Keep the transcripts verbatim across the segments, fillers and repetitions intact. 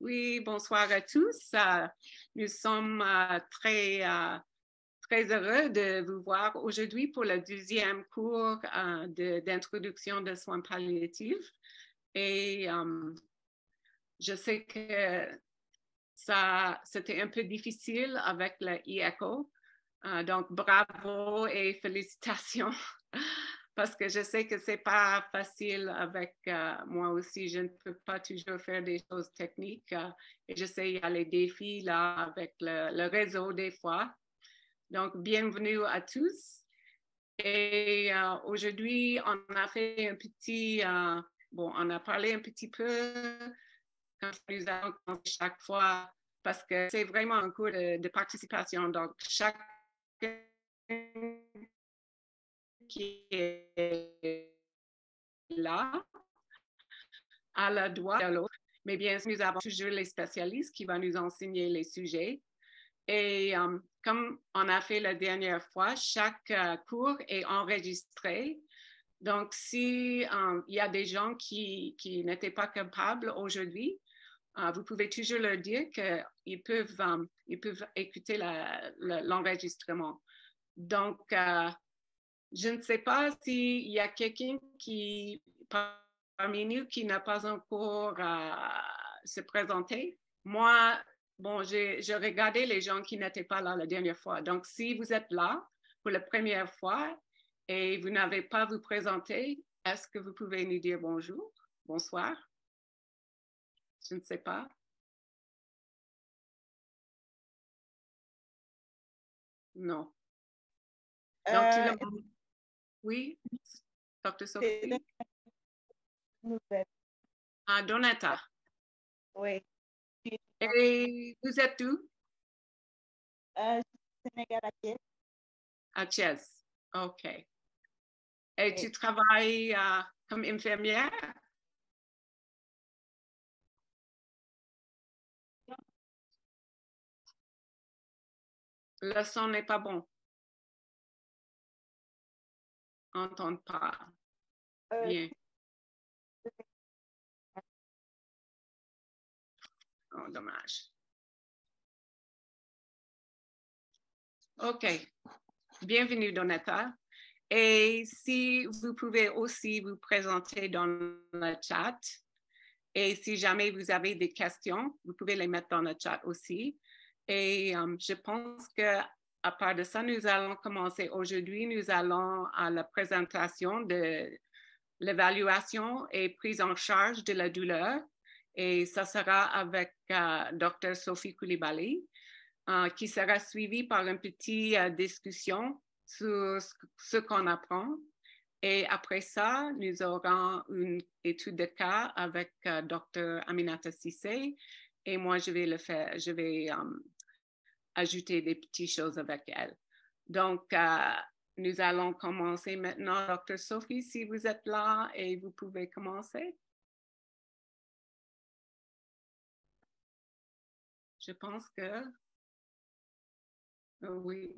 Oui, bonsoir à tous. Uh, nous sommes uh, très, uh, très heureux de vous voir aujourd'hui pour le deuxième cours uh, d'introduction de, de soins palliatifs. Et um, je sais que ça, c'était un peu difficile avec le e-echo. Uh, donc, bravo et félicitations. Parce que je sais que c'est pas facile avec euh, moi aussi. Je ne peux pas toujours faire des choses techniques. Euh, et je sais, il y a les défis là avec le, le réseau des fois. Donc, bienvenue à tous. Et euh, aujourd'hui, on a fait un petit, euh, bon, on a parlé un petit peu quand nous avons chaque fois, parce que c'est vraiment un cours de, de participation. Donc, chaque qui est là à la doigt de l'autre. Mais bien sûr, nous avons toujours les spécialistes qui vont nous enseigner les sujets. Et um, comme on a fait la dernière fois, chaque uh, cours est enregistré. Donc, s'il um, y a des gens qui, qui n'étaient pas capables aujourd'hui, uh, vous pouvez toujours leur dire qu'ils peuvent, um, ils peuvent écouter l'enregistrement. Donc, uh, je ne sais pas s'il y a quelqu'un qui, parmi nous, qui n'a pas encore uh, se présenté. Moi, bon, j'ai regardé les gens qui n'étaient pas là la dernière fois. Donc, si vous êtes là pour la première fois et vous n'avez pas vous présenter, est-ce que vous pouvez nous dire bonjour, bonsoir? Je ne sais pas. Non. Donc, tout le monde... Oui, docteur Sophie? Ah, Donata. Oui. Et vous êtes où? Euh, Sénégal à Thiès. À Thiès. OK. Et Oui. tu travailles uh, comme infirmière? Le son n'est pas bon. Entends pas. Euh, Bien. Oh, dommage. OK. Bienvenue, Donata. Et si vous pouvez aussi vous présenter dans le chat. Et si jamais vous avez des questions, vous pouvez les mettre dans le chat aussi. Et um, je pense que à part de ça, nous allons commencer aujourd'hui. Nous allons à la présentation de l'évaluation et prise en charge de la douleur. Et ça sera avec uh, docteur Sophie Coulibaly, uh, qui sera suivie par une petite uh, discussion sur ce qu'on apprend. Et après ça, nous aurons une étude de cas avec uh, docteur Aminata Sissé. Et moi, je vais le faire, je vais um, ajouter des petites choses avec elle. Donc, uh, nous allons commencer maintenant. docteur Sophie, si vous êtes là et vous pouvez commencer. Je pense que oui.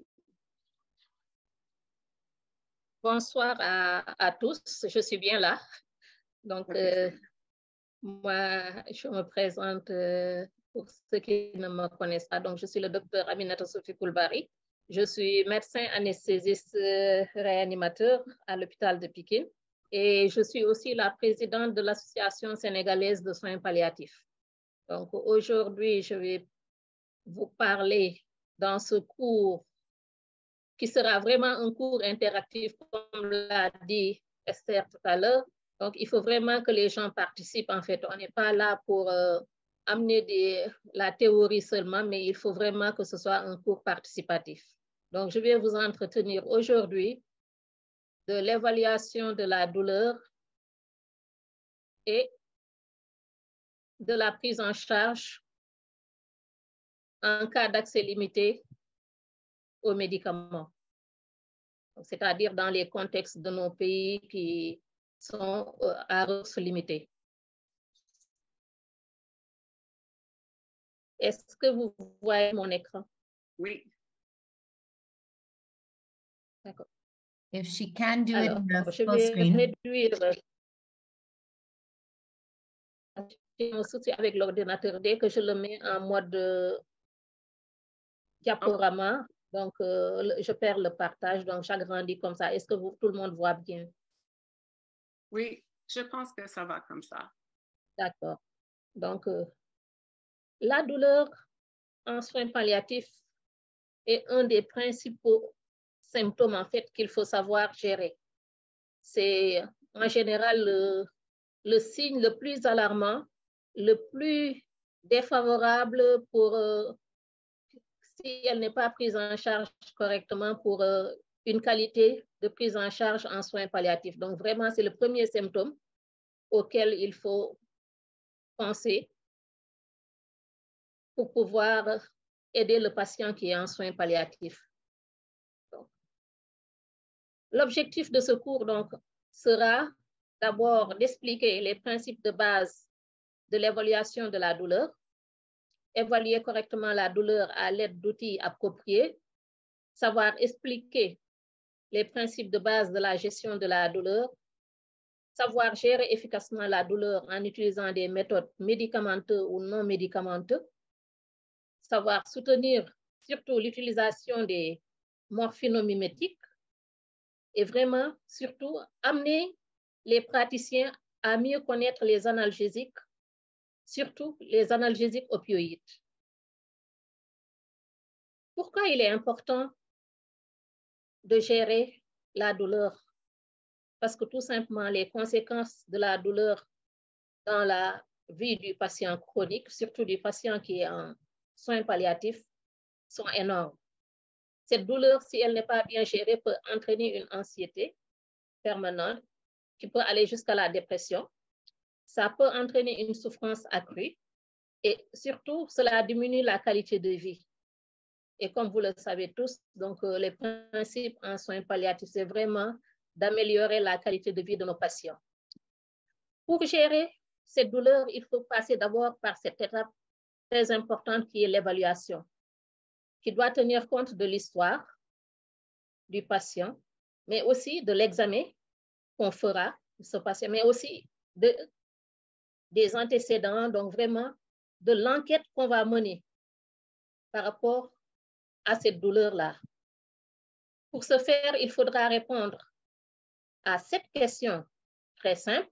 Bonsoir à, à tous, je suis bien là. Donc, euh, moi, je me présente euh, pour ceux qui ne me connaissent pas. Donc, je suis le docteur Aminata Sophie Coulibaly. Je suis médecin anesthésiste euh, réanimateur à l'hôpital de Pikine et je suis aussi la présidente de l'Association sénégalaise de soins palliatifs. Donc, aujourd'hui, je vais vous parler dans ce cours qui sera vraiment un cours interactif, comme l'a dit Esther tout à l'heure. Donc, il faut vraiment que les gens participent. En fait, on n'est pas là pour euh, amener des, la théorie seulement, mais il faut vraiment que ce soit un cours participatif. Donc, je vais vous entretenir aujourd'hui de l'évaluation de la douleur et de la prise en charge en cas d'accès limité aux médicaments. C'est-à-dire dans les contextes de nos pays qui sont à ressources limitées. Est-ce que vous voyez mon écran? Oui. D'accord. If she can do Alors, it in the je full vais screen. réduire. j'ai un souci avec l'ordinateur. Dès que je le mets en mode euh, diaporama, donc euh, je perds le partage, donc j'agrandis comme ça. Est-ce que vous, tout le monde voit bien? Oui, je pense que ça va comme ça. D'accord. Donc, euh, la douleur en soins palliatifs est un des principaux symptômes en fait qu'il faut savoir gérer. C'est en général le, le signe le plus alarmant, le plus défavorable pour euh, si elle n'est pas prise en charge correctement pour euh, une qualité de prise en charge en soins palliatifs. Donc vraiment, c'est le premier symptôme auquel il faut penser pour pouvoir aider le patient qui est en soins palliatifs. L'objectif de ce cours donc, sera d'abord d'expliquer les principes de base de l'évaluation de la douleur, évaluer correctement la douleur à l'aide d'outils appropriés, savoir expliquer les principes de base de la gestion de la douleur, savoir gérer efficacement la douleur en utilisant des méthodes médicamenteuses ou non médicamenteuses, savoir soutenir surtout l'utilisation des morphinomimétiques et vraiment surtout amener les praticiens à mieux connaître les analgésiques, surtout les analgésiques opioïdes. Pourquoi il est important de gérer la douleur? Parce que tout simplement, les conséquences de la douleur dans la vie du patient chronique, surtout du patient qui est en soins palliatifs, sont énormes. Cette douleur, si elle n'est pas bien gérée, peut entraîner une anxiété permanente qui peut aller jusqu'à la dépression. Ça peut entraîner une souffrance accrue et surtout, cela diminue la qualité de vie. Et comme vous le savez tous, donc, euh, les principes en soins palliatifs, c'est vraiment d'améliorer la qualité de vie de nos patients. Pour gérer cette douleur, il faut passer d'abord par cette étape très importante qui est l'évaluation, qui doit tenir compte de l'histoire du patient, mais aussi de l'examen qu'on fera de ce patient, mais aussi de, des antécédents, donc vraiment de l'enquête qu'on va mener par rapport à cette douleur-là. Pour ce faire, il faudra répondre à cette question très simple,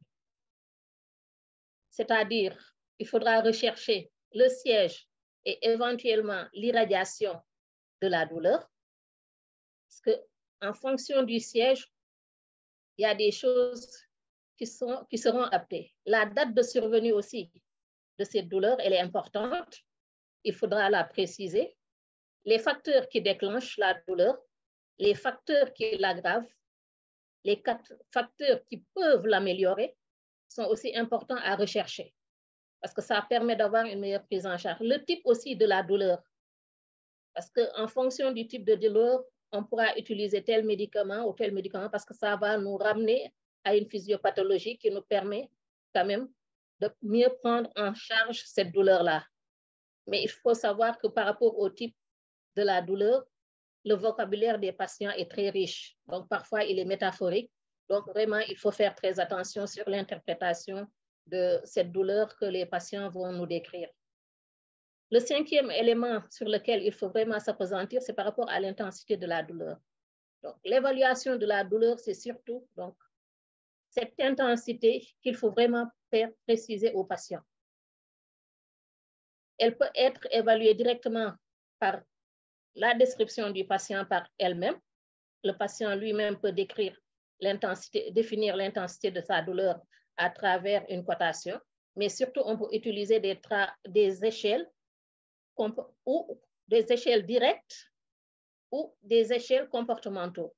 c'est-à-dire il faudra rechercher le siège et éventuellement l'irradiation de la douleur, parce que en fonction du siège, il y a des choses qui, sont, qui seront appelées. La date de survenue aussi de cette douleur, elle est importante, il faudra la préciser. Les facteurs qui déclenchent la douleur, les facteurs qui l'aggravent, les facteurs qui peuvent l'améliorer sont aussi importants à rechercher parce que ça permet d'avoir une meilleure prise en charge. Le type aussi de la douleur, parce qu'en fonction du type de douleur, on pourra utiliser tel médicament ou tel médicament parce que ça va nous ramener à une physiopathologie qui nous permet quand même de mieux prendre en charge cette douleur-là. Mais il faut savoir que par rapport au type de la douleur, le vocabulaire des patients est très riche. Donc, parfois, il est métaphorique. Donc, vraiment, il faut faire très attention sur l'interprétation de cette douleur que les patients vont nous décrire. Le cinquième élément sur lequel il faut vraiment s'appesantir, c'est par rapport à l'intensité de la douleur. Donc, l'évaluation de la douleur, c'est surtout donc, cette intensité qu'il faut vraiment faire préciser aux patients. Elle peut être évaluée directement par la description du patient par elle-même. Le patient lui-même peut décrire l'intensité, définir l'intensité de sa douleur à travers une cotation, mais surtout on peut utiliser des, des échelles ou des échelles directes ou des échelles comportementaux.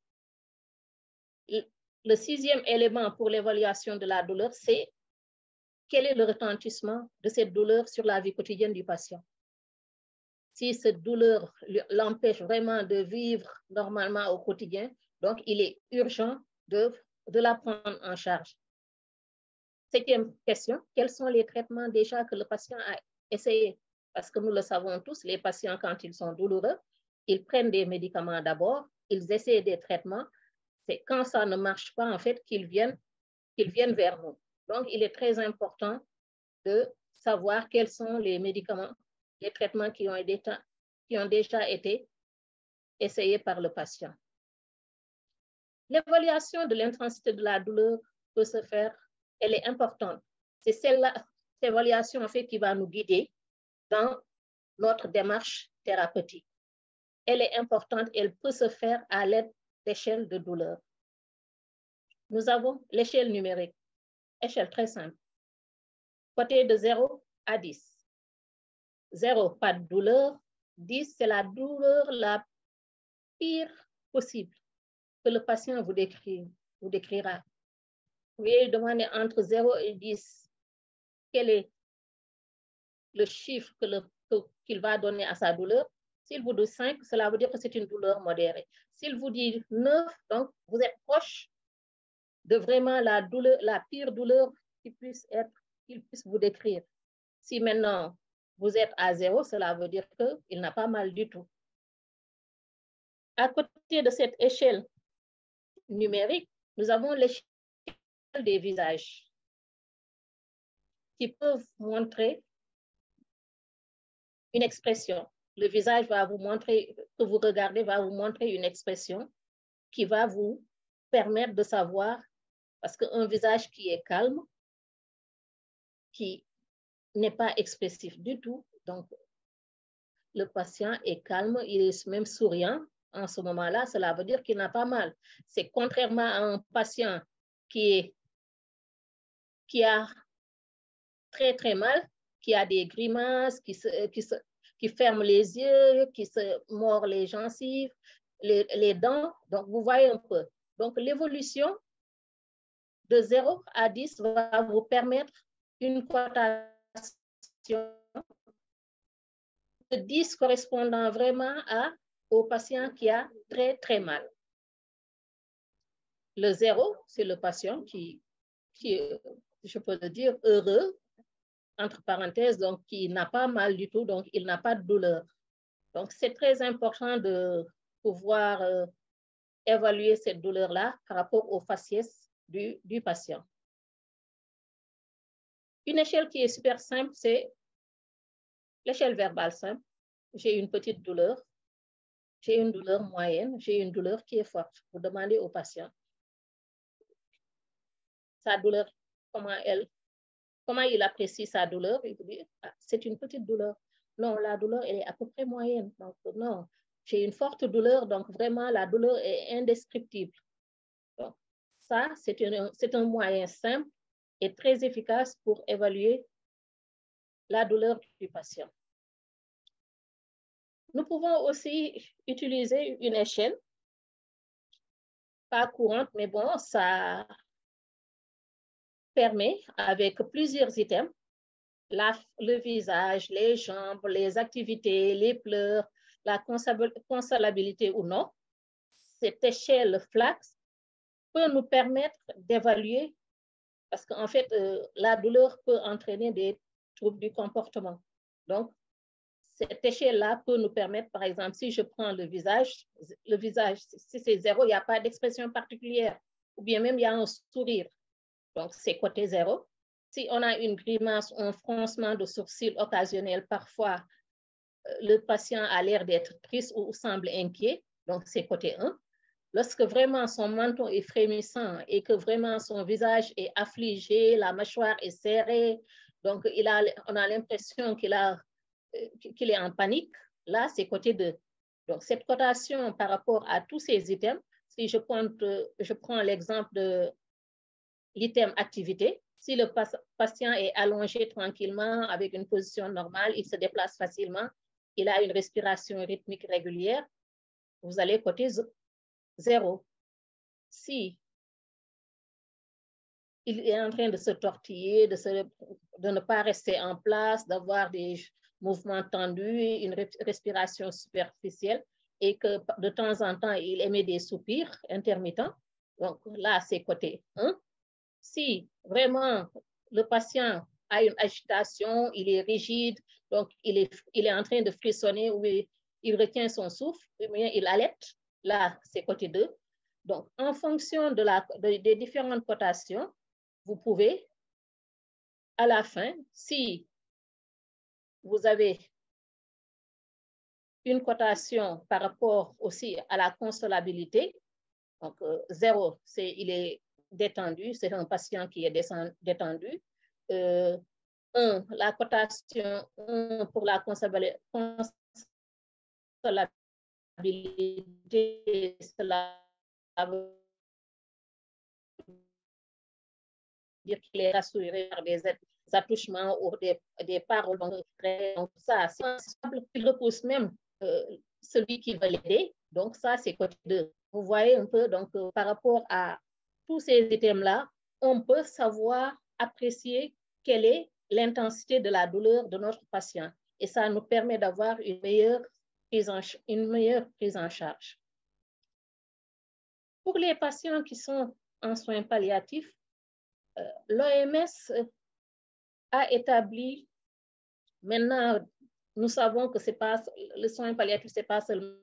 Le sixième élément pour l'évaluation de la douleur, c'est quel est le retentissement de cette douleur sur la vie quotidienne du patient. Si cette douleur l'empêche vraiment de vivre normalement au quotidien, donc il est urgent de, de la prendre en charge. Septième question, quels sont les traitements déjà que le patient a essayé? Parce que nous le savons tous, les patients, quand ils sont douloureux, ils prennent des médicaments d'abord, ils essaient des traitements. C'est quand ça ne marche pas, en fait, qu'ils viennent, qu'ils viennent vers nous. Donc, il est très important de savoir quels sont les médicaments, les traitements qui ont, été, qui ont déjà été essayés par le patient. L'évaluation de l'intensité de la douleur peut se faire, elle est importante. C'est celle-là, cette évaluation en fait qui va nous guider dans notre démarche thérapeutique. Elle est importante, elle peut se faire à l'aide d'échelles de douleur. Nous avons l'échelle numérique, échelle très simple. Côté de zéro à dix. zéro, pas de douleur. dix, c'est la douleur la pire possible que le patient vous, décrit, vous décrira. Vous pouvez demander entre zéro et dix quel est le chiffre que le, que, qu'il va donner à sa douleur. S'il vous dit cinq, cela veut dire que c'est une douleur modérée. S'il vous dit neuf, donc vous êtes proche de vraiment la douleur, la pire douleur qu'il puisse être, qu'il puisse vous décrire. Si maintenant vous êtes à zéro, cela veut dire qu'il n'a pas mal du tout. À côté de cette échelle numérique, nous avons l'échelle des visages qui peuvent montrer une expression. Le visage va vous montrer, que vous regardez, va vous montrer une expression qui va vous permettre de savoir, parce qu'un visage qui est calme, qui n'est pas expressif du tout, donc le patient est calme, il est même souriant en ce moment-là, cela veut dire qu'il n'a pas mal. C'est contrairement à un patient qui, est, qui a très très mal, qui a des grimaces, qui, se, qui, se, qui ferme les yeux, qui se mord les gencives, les, les dents. Donc, vous voyez un peu. Donc, l'évolution de zéro à dix va vous permettre une cotation de dix correspondant vraiment à, au patient qui a très, très mal. Le zéro, c'est le patient qui, qui, je peux le dire, heureux, entre parenthèses, donc qui n'a pas mal du tout, donc il n'a pas de douleur. Donc, c'est très important de pouvoir euh, évaluer cette douleur-là par rapport au faciès du, du patient. Une échelle qui est super simple, c'est l'échelle verbale simple. J'ai une petite douleur, j'ai une douleur moyenne, j'ai une douleur qui est forte. Vous demandez au patient sa douleur, comment elle, comment il apprécie sa douleur. Il vous dit, ah, c'est une petite douleur. Non, la douleur, elle est à peu près moyenne. Donc, non, j'ai une forte douleur, donc vraiment, la douleur est indescriptible. Donc, ça, c'est un, c'est un moyen simple et très efficace pour évaluer la douleur du patient. Nous pouvons aussi utiliser une échelle, pas courante, mais bon, ça permet, avec plusieurs items, la, le visage, les jambes, les activités, les pleurs, la consolabilité ou non, cette échelle FLACS peut nous permettre d'évaluer, parce qu'en fait, euh, la douleur peut entraîner des troubles du comportement. Donc, cette échelle-là peut nous permettre, par exemple, si je prends le visage, le visage, si c'est zéro, il n'y a pas d'expression particulière, ou bien même il y a un sourire. Donc, c'est côté zéro. Si on a une grimace ou un froncement de sourcils occasionnel, parfois, le patient a l'air d'être triste ou semble inquiet, donc c'est côté un. Lorsque vraiment son menton est frémissant et que vraiment son visage est affligé, la mâchoire est serrée, donc il a, on a l'impression qu'il a, qu'il est en panique, là c'est côté deux. Donc cette cotation par rapport à tous ces items, si je, compte, je prends l'exemple de l'item activité, si le patient est allongé tranquillement avec une position normale, il se déplace facilement, il a une respiration rythmique régulière, vous allez côté zéro. Si il est en train de se tortiller, de, se, de ne pas rester en place, d'avoir des mouvements tendus, une respiration superficielle, et que de temps en temps, il émet des soupirs intermittents, donc là, c'est côté un. Si vraiment le patient a une agitation, il est rigide, donc il est, il est en train de frissonner ou il, il retient son souffle, ou bien il halète, là, c'est côté deux. Donc, en fonction de la, de, des différentes cotations, vous pouvez à la fin, si vous avez une cotation par rapport aussi à la consolabilité, donc euh, zéro, c'est il est détendu, c'est un patient qui est détendu. Euh, un, la cotation un pour la consolabilité, cela veut dire qu'il est rassuré par des attouchements ou des, des paroles. Donc, ça, c'est il repousse même euh, celui qui veut l'aider. Donc, ça, c'est côté deux. Vous voyez un peu, donc, euh, par rapport à tous ces items-là, on peut savoir apprécier quelle est l'intensité de la douleur de notre patient. Et ça nous permet d'avoir une meilleure prise en, une meilleure prise en charge. Pour les patients qui sont en soins palliatifs, euh, l'O M S a établi, maintenant, nous savons que c'est pas, le soin palliatif, c'est pas seulement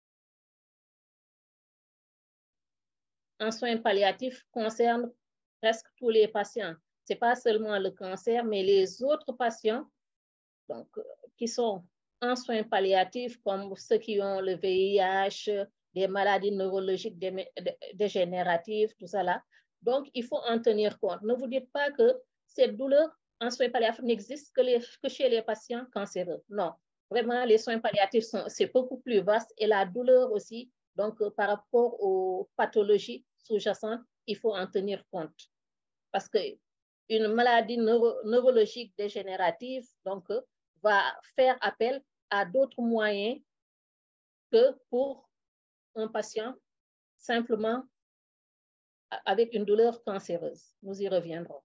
un soin palliatif concerne presque tous les patients. C'est pas seulement le cancer, mais les autres patients donc, qui sont en soins palliatifs, comme ceux qui ont le V I H, des maladies neurologiques dégénératives, tout ça là. Donc, il faut en tenir compte. Ne vous dites pas que cette douleur en soins palliatifs n'existe que, les, que chez les patients cancéreux. Non, vraiment, les soins palliatifs, c'est beaucoup plus vaste et la douleur aussi, donc euh, par rapport aux pathologies sous-jacentes, il faut en tenir compte. Parce qu'une maladie neuro neurologique dégénérative, donc, euh, va faire appel à d'autres moyens que pour un patient simplement avec une douleur cancéreuse. Nous y reviendrons.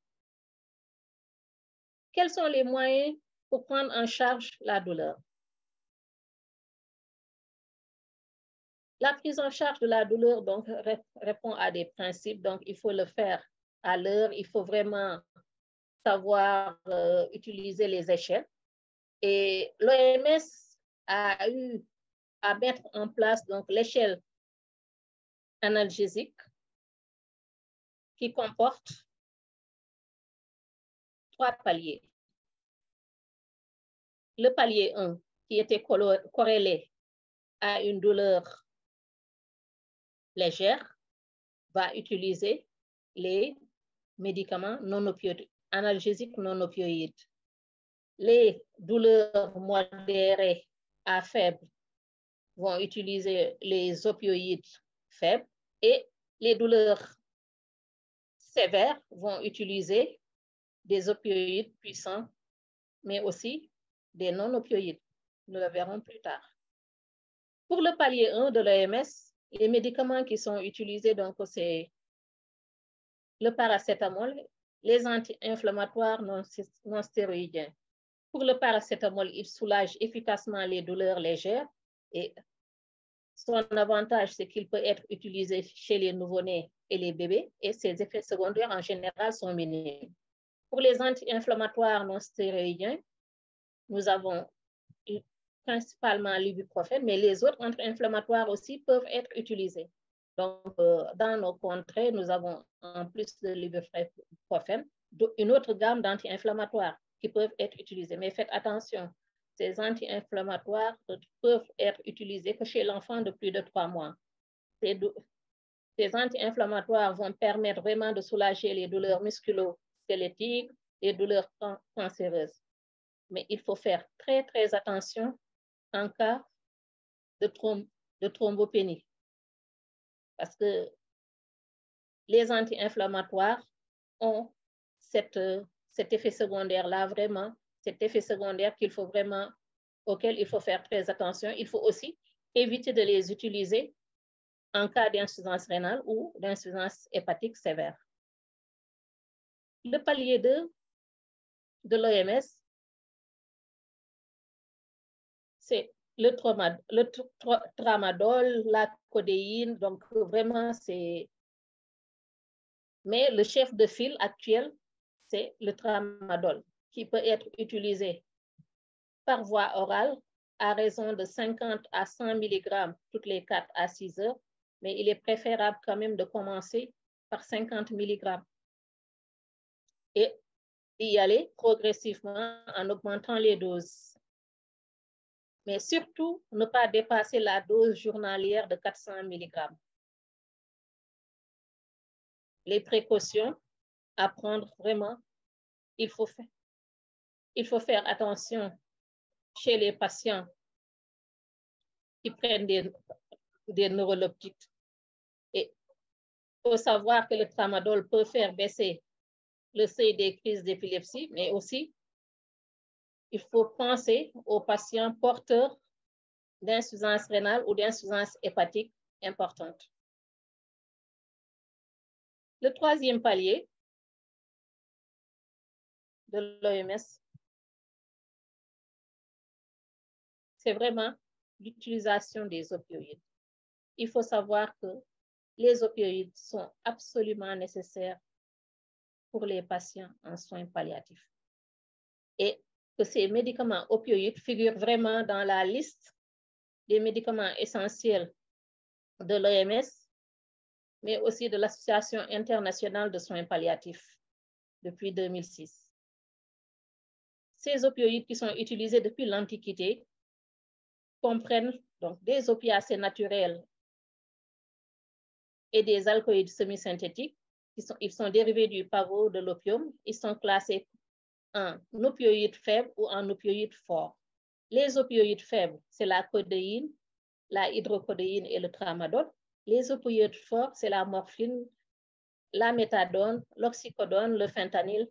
Quels sont les moyens pour prendre en charge la douleur? La prise en charge de la douleur donc, répond à des principes, donc il faut le faire à l'heure, il faut vraiment savoir euh, utiliser les échelles. Et l'O M S a eu à mettre en place donc l'échelle analgésique qui comporte trois paliers. Le palier un, qui était corrélé à une douleur légère, va utiliser les médicaments non opioïdes, analgésiques non opioïdes. Les douleurs modérées à faibles vont utiliser les opioïdes faibles et les douleurs sévères vont utiliser des opioïdes puissants, mais aussi des non-opioïdes. Nous le verrons plus tard. Pour le palier un de l'O M S, les médicaments qui sont utilisés, donc c'est le paracétamol, les anti-inflammatoires non, non stéroïdiens. Pour le paracétamol, il soulage efficacement les douleurs légères et son avantage, c'est qu'il peut être utilisé chez les nouveau-nés et les bébés et ses effets secondaires en général sont minimes. Pour les anti-inflammatoires non stéroïdiens, nous avons principalement l'ibuprofène, mais les autres anti-inflammatoires aussi peuvent être utilisés. Donc, euh, dans nos contrées, nous avons en plus de l'ibuprofène, une autre gamme d'anti-inflammatoires qui peuvent être utilisés. Mais faites attention, ces anti-inflammatoires peuvent être utilisés que chez l'enfant de plus de trois mois. Ces, ces anti-inflammatoires vont permettre vraiment de soulager les douleurs musculo-squelettiques, les douleurs can cancéreuses. Mais il faut faire très, très attention en cas de, throm de thrombopénie. Parce que les anti-inflammatoires ont cette, cet effet secondaire-là, vraiment, cet effet secondaire qu'il faut vraiment, auquel il faut faire très attention. Il faut aussi éviter de les utiliser en cas d'insuffisance rénale ou d'insuffisance hépatique sévère. Le palier deux de l'O M S, c'est le, trauma, le tra tramadol, la codéine, donc vraiment c'est... Mais le chef de file actuel, c'est le tramadol, qui peut être utilisé par voie orale à raison de cinquante à cent milligrammes toutes les quatre à six heures, mais il est préférable quand même de commencer par cinquante milligrammes. Et y aller progressivement en augmentant les doses. Mais surtout, ne pas dépasser la dose journalière de quatre cents milligrammes. Les précautions à prendre vraiment, il faut faire, il faut faire attention chez les patients qui prennent des, des neuroleptiques. Et il faut savoir que le tramadol peut faire baisser le seuil des crises d'épilepsie, mais aussi, il faut penser aux patients porteurs d'insuffisance rénale ou d'insuffisance hépatique importante. Le troisième palier de l'O M S, c'est vraiment l'utilisation des opioïdes. Il faut savoir que les opioïdes sont absolument nécessaires pour les patients en soins palliatifs. Et que ces médicaments opioïdes figurent vraiment dans la liste des médicaments essentiels de l'O M S, mais aussi de l'Association internationale de soins palliatifs depuis deux mille six. Ces opioïdes qui sont utilisés depuis l'Antiquité comprennent donc des opiacés naturels et des alcoïdes semi-synthétiques. Qui sont, ils sont dérivés du pavot de l'opium. Ils sont classés en opioïdes faibles ou en opioïdes forts. Les opioïdes faibles, c'est la codéine, la hydrocodéine et le tramadol. Les opioïdes forts, c'est la morphine, la méthadone, l'oxycodone, le fentanyl.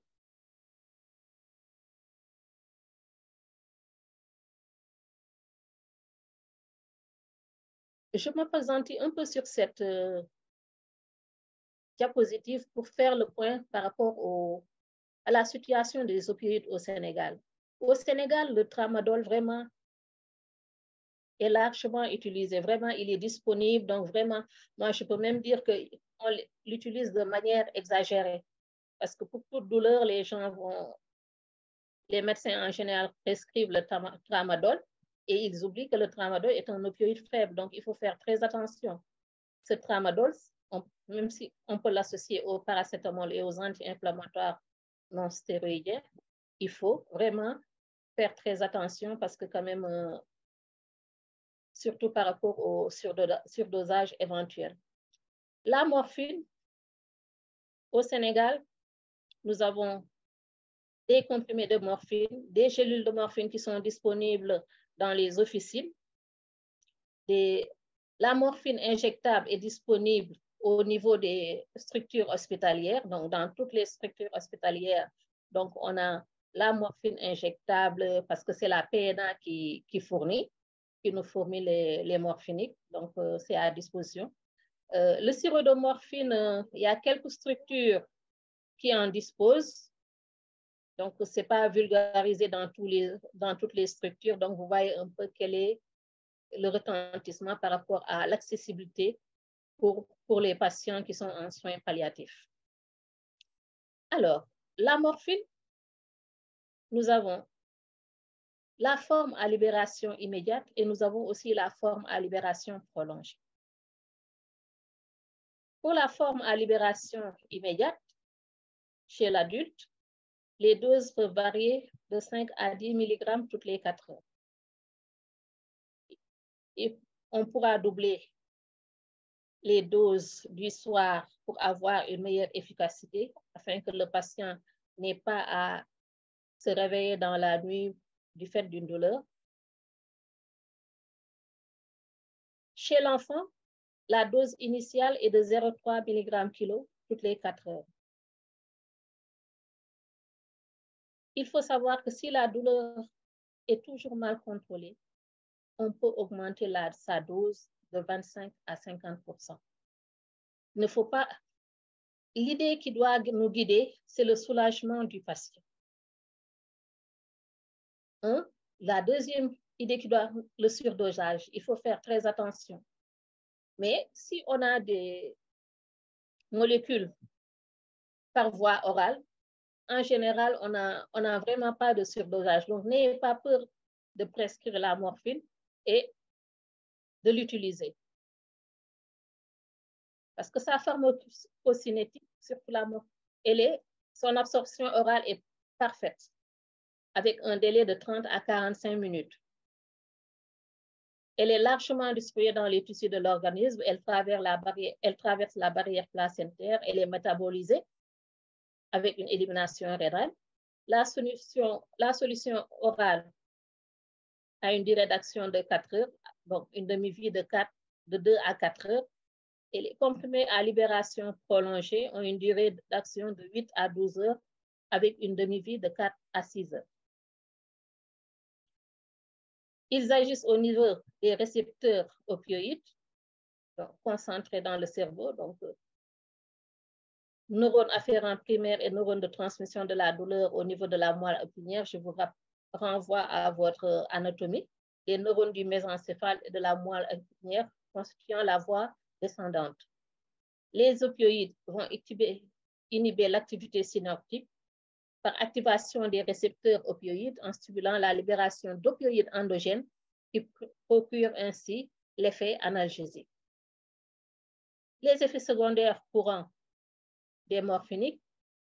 Je m'appesantis un peu sur cette euh, diapositive pour faire le point par rapport au, à la situation des opioïdes au Sénégal. Au Sénégal, le tramadol vraiment est largement utilisé. Vraiment, il est disponible. Donc vraiment, moi, je peux même dire qu'on l'utilise de manière exagérée. Parce que pour toute douleur, les gens vont, les médecins en général prescrivent le tramadol et ils oublient que le tramadol est un opioïde faible. Donc, il faut faire très attention. Ce tramadol, on, même si on peut l'associer au paracétamol et aux anti-inflammatoires non stéroïdiens, il faut vraiment faire très attention parce que quand même, euh, surtout par rapport au surdosage éventuel. La morphine, au Sénégal, nous avons des comprimés de morphine, des gélules de morphine qui sont disponibles dans les officines. Des... La morphine injectable est disponible au niveau des structures hospitalières, donc dans toutes les structures hospitalières. Donc, on a la morphine injectable parce que c'est la P N A qui, qui fournit, qui nous fournit les, les morphiniques, donc euh, c'est à disposition. Euh, le sirop de morphine, euh, il y a quelques structures qui en disposent. Donc, ce n'est pas vulgarisé dans, tous les, dans toutes les structures. Donc, vous voyez un peu quel est le retentissement par rapport à l'accessibilité pour, pour les patients qui sont en soins palliatifs. Alors, la morphine, nous avons la forme à libération immédiate et nous avons aussi la forme à libération prolongée. Pour la forme à libération immédiate, chez l'adulte, les doses peuvent varier de cinq à dix milligrammes toutes les quatre heures. Et on pourra doubler les doses du soir pour avoir une meilleure efficacité afin que le patient n'ait pas à se réveiller dans la nuit du fait d'une douleur. Chez l'enfant, la dose initiale est de zéro virgule trois milligrammes kilo toutes les quatre heures. Il faut savoir que si la douleur est toujours mal contrôlée, on peut augmenter la, sa dose de vingt-cinq à cinquante pour cent. Il ne faut pas... L'idée qui doit nous guider, c'est le soulagement du patient. Un, la deuxième idée qui doit... Le surdosage, il faut faire très attention. Mais si on a des molécules par voie orale, en général, on n'a on a vraiment pas de surdosage. Donc, n'ayez pas peur de prescrire la morphine et de l'utiliser. Parce que sa pharmacocinétique, surtout la morphine, elle est, son absorption orale est parfaite, avec un délai de trente à quarante-cinq minutes. Elle est largement distribuée dans les tissus de l'organisme, elle traverse la barrière, elle traverse la barrière placentaire, elle est métabolisée avec une élimination rénale. La solution, la solution orale a une durée d'action de quatre heures, donc une demi-vie de, de deux à quatre heures. Et les comprimés à libération prolongée ont une durée d'action de huit à douze heures avec une demi-vie de quatre à six heures. Ils agissent au niveau des récepteurs opioïdes, donc, concentrés dans le cerveau, donc euh, neurones afférents primaires et neurones de transmission de la douleur au niveau de la moelle épinière. Je vous renvoie à votre anatomie. Les neurones du mésencéphale et de la moelle épinière constituant la voie descendante. Les opioïdes vont inhiber, inhiber l'activité synaptique par activation des récepteurs opioïdes en stimulant la libération d'opioïdes endogènes qui procurent ainsi l'effet analgésique. Les effets secondaires courants des morphiniques,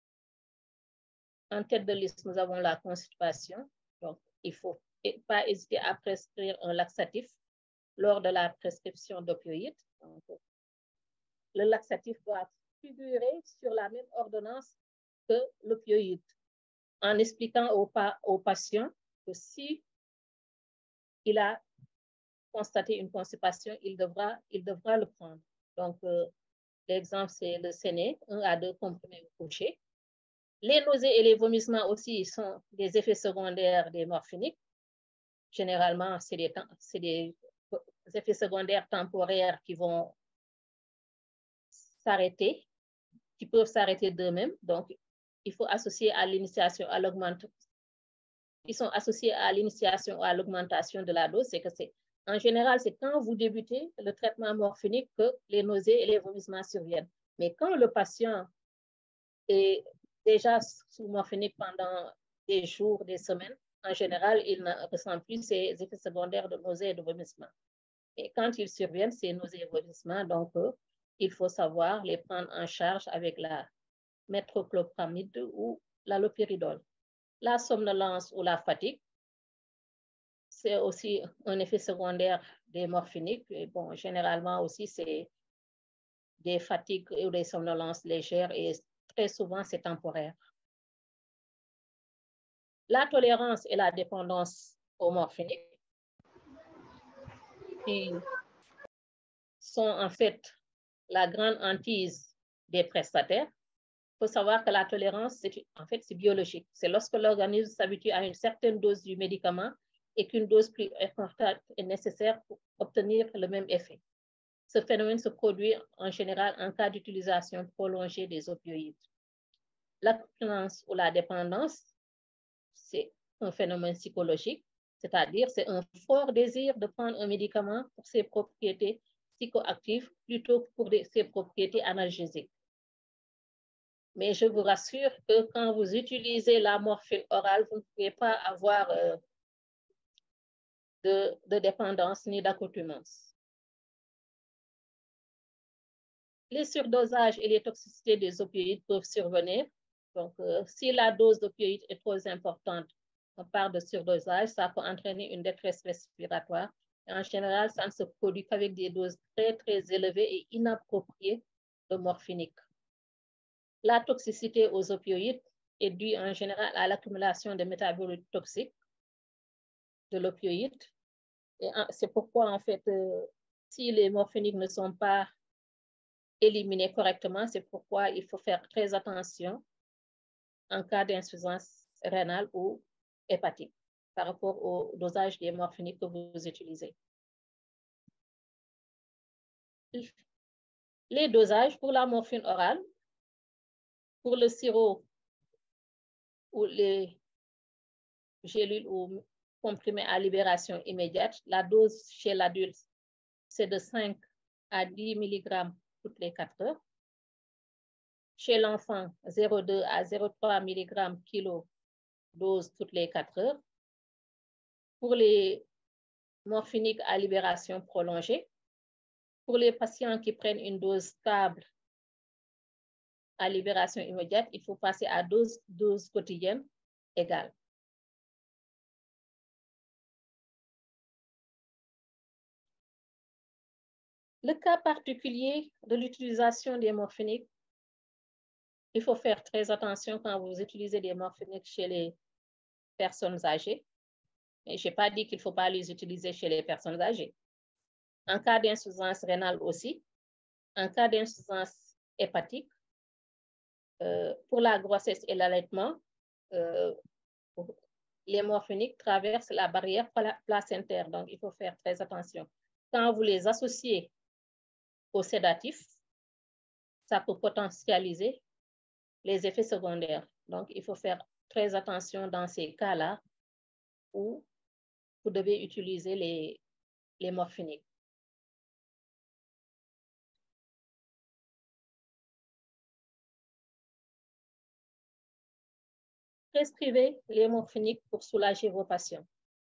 en tête de liste, nous avons la constipation. Donc, il ne faut pas hésiter à prescrire un laxatif lors de la prescription d'opioïdes. Le laxatif doit figurer sur la même ordonnance que l'opioïde, en expliquant au, au patient que si il a constaté une constipation, il devra, il devra le prendre. Donc, euh, l'exemple, c'est le séné, un à deux comprimés au coucher. Les nausées et les vomissements aussi sont des effets secondaires des morphiniques. Généralement, c'est des, des effets secondaires temporaires qui vont s'arrêter, qui peuvent s'arrêter d'eux-mêmes. Donc, il faut associer à l'initiation, à l'augmentation. Ils sont associés à l'initiation, à l'augmentation de la dose. C'est que c'est, en général, c'est quand vous débutez le traitement morphinique que les nausées et les vomissements surviennent. Mais quand le patient est déjà sous morphinique pendant des jours, des semaines, en général, il ne ressent plus ces effets secondaires de nausées et de vomissements. Et quand ils surviennent, ces nausées et vomissements, donc, euh, il faut savoir les prendre en charge avec la métroclopramide ou l'halopéridol. La somnolence ou la fatigue, c'est aussi un effet secondaire des morphiniques. Et bon, généralement aussi, c'est des fatigues ou des somnolences légères et très souvent, c'est temporaire. La tolérance et la dépendance aux morphiniques qui sont en fait la grande hantise des prestataires. Il faut savoir que la tolérance, c'est, en fait, c'est biologique. C'est lorsque l'organisme s'habitue à une certaine dose du médicament et qu'une dose plus importante est nécessaire pour obtenir le même effet. Ce phénomène se produit en général en cas d'utilisation prolongée des opioïdes. L'abstinence ou la dépendance, c'est un phénomène psychologique, c'est-à-dire c'est un fort désir de prendre un médicament pour ses propriétés psychoactives plutôt que pour des, ses propriétés analgésiques. Mais je vous rassure que quand vous utilisez la morphine orale, vous ne pouvez pas avoir euh, de, de dépendance ni d'accoutumance. Les surdosages et les toxicités des opioïdes peuvent survenir. Donc, euh, si la dose d'opioïdes est trop importante, on parle de surdosage, ça peut entraîner une détresse respiratoire. Et en général, ça ne se produit qu'avec des doses très, très élevées et inappropriées de morphinique. La toxicité aux opioïdes est due en général à l'accumulation de métabolites toxiques de l'opioïde. Et c'est pourquoi, en fait, euh, si les morphiniques ne sont pas éliminés correctement, c'est pourquoi il faut faire très attention en cas d'insuffisance rénale ou hépatique par rapport au dosage des morphiniques que vous utilisez. Les dosages pour la morphine orale, pour le sirop ou les gélules ou comprimés à libération immédiate, la dose chez l'adulte, c'est de cinq à dix milligrammes toutes les quatre heures. Chez l'enfant, zéro virgule deux à zéro virgule trois milligrammes kilo dose toutes les quatre heures. Pour les morphiniques à libération prolongée, pour les patients qui prennent une dose stable à libération immédiate, il faut passer à douze doses quotidiennes égale. Le cas particulier de l'utilisation des morphiniques, il faut faire très attention quand vous utilisez des morphiniques chez les personnes âgées. Et je n'ai pas dit qu'il ne faut pas les utiliser chez les personnes âgées. En cas d'insuffisance rénale aussi, en cas d'insuffisance hépatique, euh, pour la grossesse et l'allaitement, euh, les morphiniques traversent la barrière placentaire, donc il faut faire très attention. Quand vous les associez aux sédatifs, ça peut potentialiser les effets secondaires. Donc, il faut faire très attention dans ces cas-là où vous devez utiliser les, les morphiniques. Prescrivez les morphiniques pour soulager vos patients.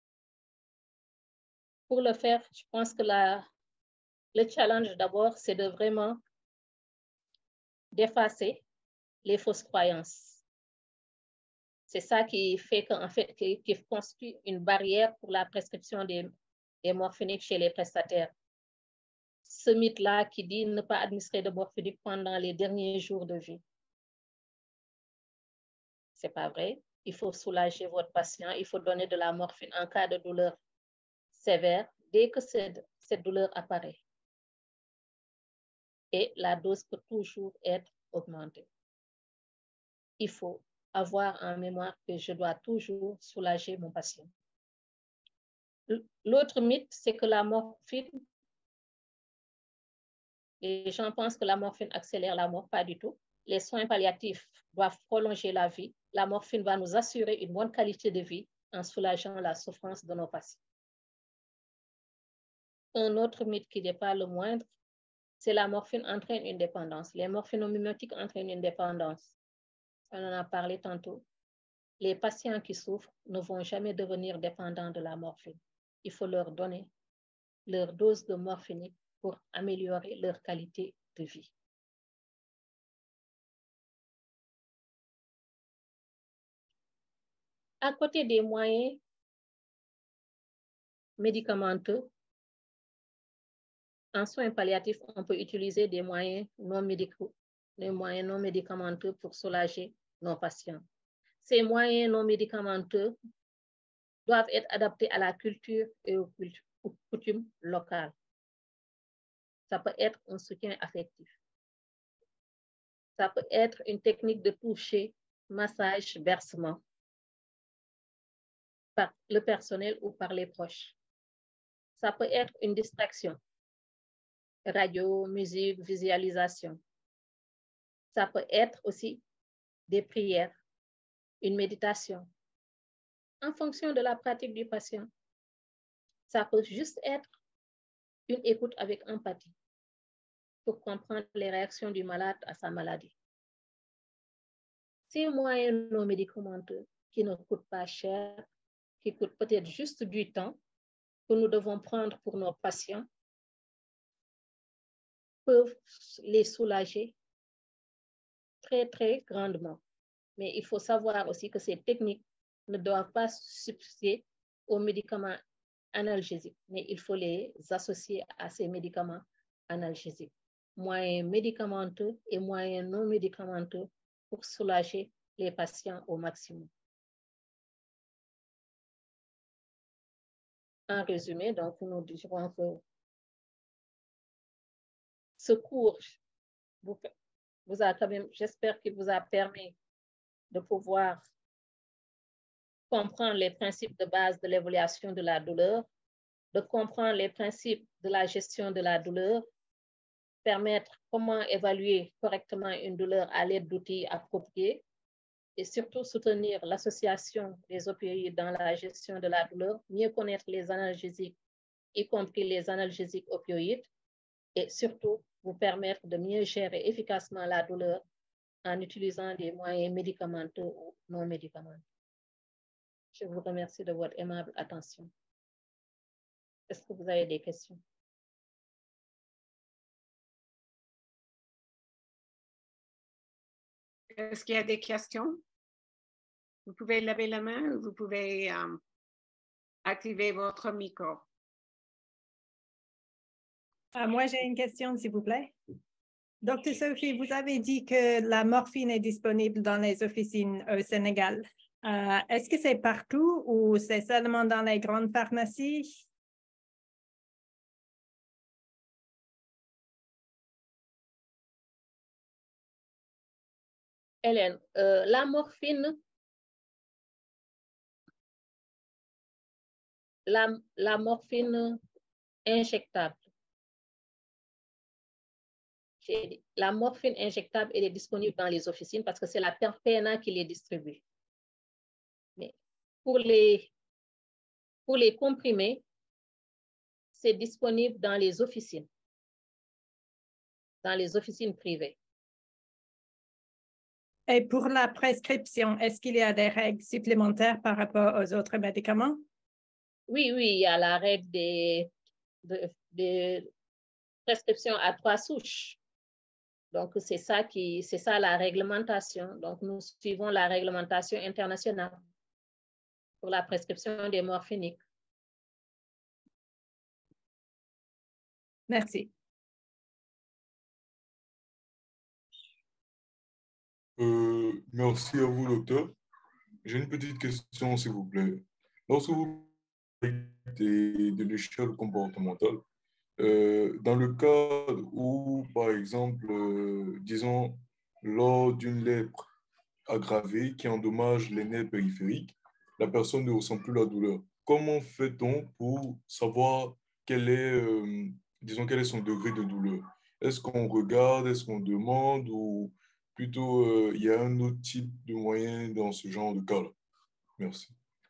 Pour le faire, je pense que la, le challenge d'abord, c'est de vraiment d'effacer les fausses croyances. C'est ça qui fait qu'en fait, qui, qui constitue une barrière pour la prescription des, des morphiniques chez les prestataires. Ce mythe-là qui dit ne pas administrer de morphinique pendant les derniers jours de vie. C'est pas vrai. Il faut soulager votre patient. Il faut donner de la morphine en cas de douleur sévère dès que cette, cette douleur apparaît. Et la dose peut toujours être augmentée. Il faut avoir en mémoire que je dois toujours soulager mon patient. L'autre mythe, c'est que la morphine, les gens pensent que la morphine accélère la mort, pas du tout. Les soins palliatifs doivent prolonger la vie. La morphine va nous assurer une bonne qualité de vie en soulageant la souffrance de nos patients. Un autre mythe qui n'est pas le moindre, c'est la morphine entraîne une dépendance. Les morphinomimiotiques entraînent une dépendance. On en a parlé tantôt. Les patients qui souffrent ne vont jamais devenir dépendants de la morphine. Il faut leur donner leur dose de morphine pour améliorer leur qualité de vie. À côté des moyens médicamenteux, en soins palliatifs, on peut utiliser des moyens non médicaux, des moyens non médicamenteux pour soulager nos patients. Ces moyens non médicamenteux doivent être adaptés à la culture et aux coutumes locales. Ça peut être un soutien affectif. Ça peut être une technique de toucher, massage, bercement par le personnel ou par les proches. Ça peut être une distraction, radio, musique, visualisation. Ça peut être aussi des prières, une méditation. En fonction de la pratique du patient, ça peut juste être une écoute avec empathie pour comprendre les réactions du malade à sa maladie. Ces moyens non médicamenteux qui ne coûtent pas cher, qui coûtent peut-être juste du temps que nous devons prendre pour nos patients, peuvent les soulager très, très grandement. Mais il faut savoir aussi que ces techniques ne doivent pas substituer aux médicaments analgésiques, mais il faut les associer à ces médicaments analgésiques. Moyens médicamenteux et moyens non médicamenteux pour soulager les patients au maximum. En résumé, donc, nous dirons que ce cours vous, vous a quand même, j'espère qu'il vous a permis de pouvoir comprendre les principes de base de l'évaluation de la douleur, de comprendre les principes de la gestion de la douleur, permettre comment évaluer correctement une douleur à l'aide d'outils appropriés et surtout soutenir l'association des opioïdes dans la gestion de la douleur, mieux connaître les analgésiques, y compris les analgésiques opioïdes, et surtout vous permettre de mieux gérer efficacement la douleur en utilisant des moyens médicamenteux ou non médicamenteux. Je vous remercie de votre aimable attention. Est-ce que vous avez des questions? Est-ce qu'il y a des questions? Vous pouvez lever la main ou vous pouvez um, activer votre micro. Ah, moi, j'ai une question, s'il vous plaît. docteur Sophie, vous avez dit que la morphine est disponible dans les officines au Sénégal. Euh, est-ce que c'est partout ou c'est seulement dans les grandes pharmacies? Hélène, euh, la morphine, la, la morphine injectable, la morphine injectable, elle est disponible dans les officines parce que c'est la P N A qui les distribue. Mais pour les, pour les comprimés, c'est disponible dans les officines, dans les officines privées. Et pour la prescription, est-ce qu'il y a des règles supplémentaires par rapport aux autres médicaments? Oui, oui, il y a la règle des, de, de prescription à trois souches. Donc, c'est ça qui, c'est ça la réglementation. Donc, nous suivons la réglementation internationale pour la prescription des morphiniques. Merci. Euh, merci à vous, docteur. J'ai une petite question, s'il vous plaît. Lorsque vous parlez de, de l'échelle comportementale, euh, dans le cas où, par exemple, euh, disons, lors d'une lèpre aggravée qui endommage les nerfs périphériques, la personne ne ressent plus la douleur. Comment fait-on pour savoir quel est, euh, disons, quel est son degré de douleur? Est-ce qu'on regarde, est-ce qu'on demande ou plutôt euh, il y a un autre type de moyen dans ce genre de cas-là? Merci.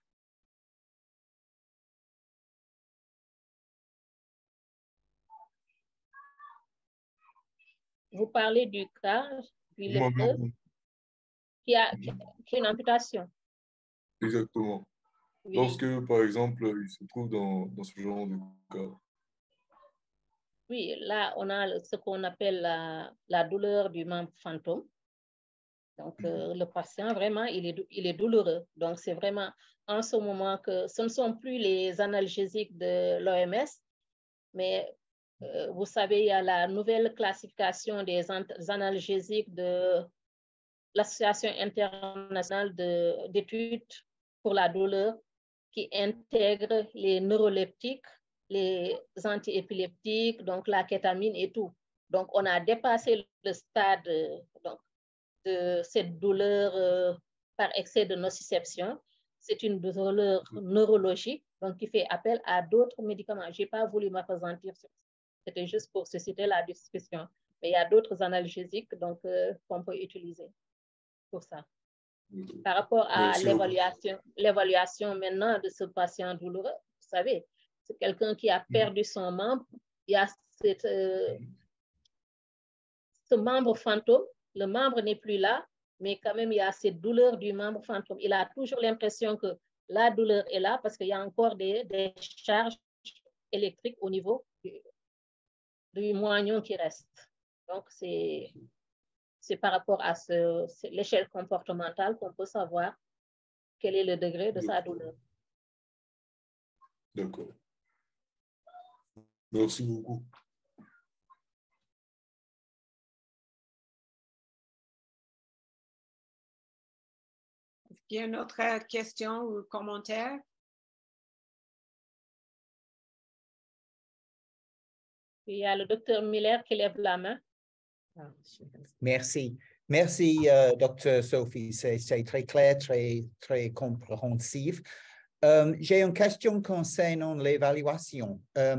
Vous parlez du cas du lépreux qui a, qui a une amputation. Exactement. Oui. Lorsque, par exemple, il se trouve dans, dans ce genre de cas. Oui, là, on a ce qu'on appelle la, la douleur du membre fantôme. Donc, mm-hmm. euh, le patient, vraiment, il est, il est douloureux. Donc, c'est vraiment en ce moment que ce ne sont plus les analgésiques de l'O M S, mais euh, vous savez, il y a la nouvelle classification des analgésiques de l'Association internationale d'études pour la douleur qui intègre les neuroleptiques, les antiépileptiques, donc la kétamine et tout. Donc, on a dépassé le stade donc, de cette douleur euh, par excès de nociception. C'est une douleur neurologique, donc qui fait appel à d'autres médicaments. Je n'ai pas voulu m'appesantir sur ça. C'était juste pour susciter la discussion. Mais il y a d'autres analgésiques donc, euh, qu'on peut utiliser pour ça. Par rapport à l'évaluation, l'évaluation maintenant de ce patient douloureux, vous savez, c'est quelqu'un qui a perdu son membre, il y a cette, euh, ce membre fantôme, le membre n'est plus là, mais quand même il y a cette douleur du membre fantôme. Il a toujours l'impression que la douleur est là parce qu'il y a encore des, des charges électriques au niveau du, du moignon qui reste. Donc c'est... c'est par rapport à ce, l'échelle comportementale qu'on peut savoir quel est le degré de sa douleur. D'accord. Merci beaucoup. Est-ce qu'il y a une autre question ou commentaire? Il y a le docteur Miller qui lève la main. Merci. Merci, euh, docteur Sophie. C'est très clair, très, très compréhensif. Euh, J'ai une question concernant l'évaluation. Euh,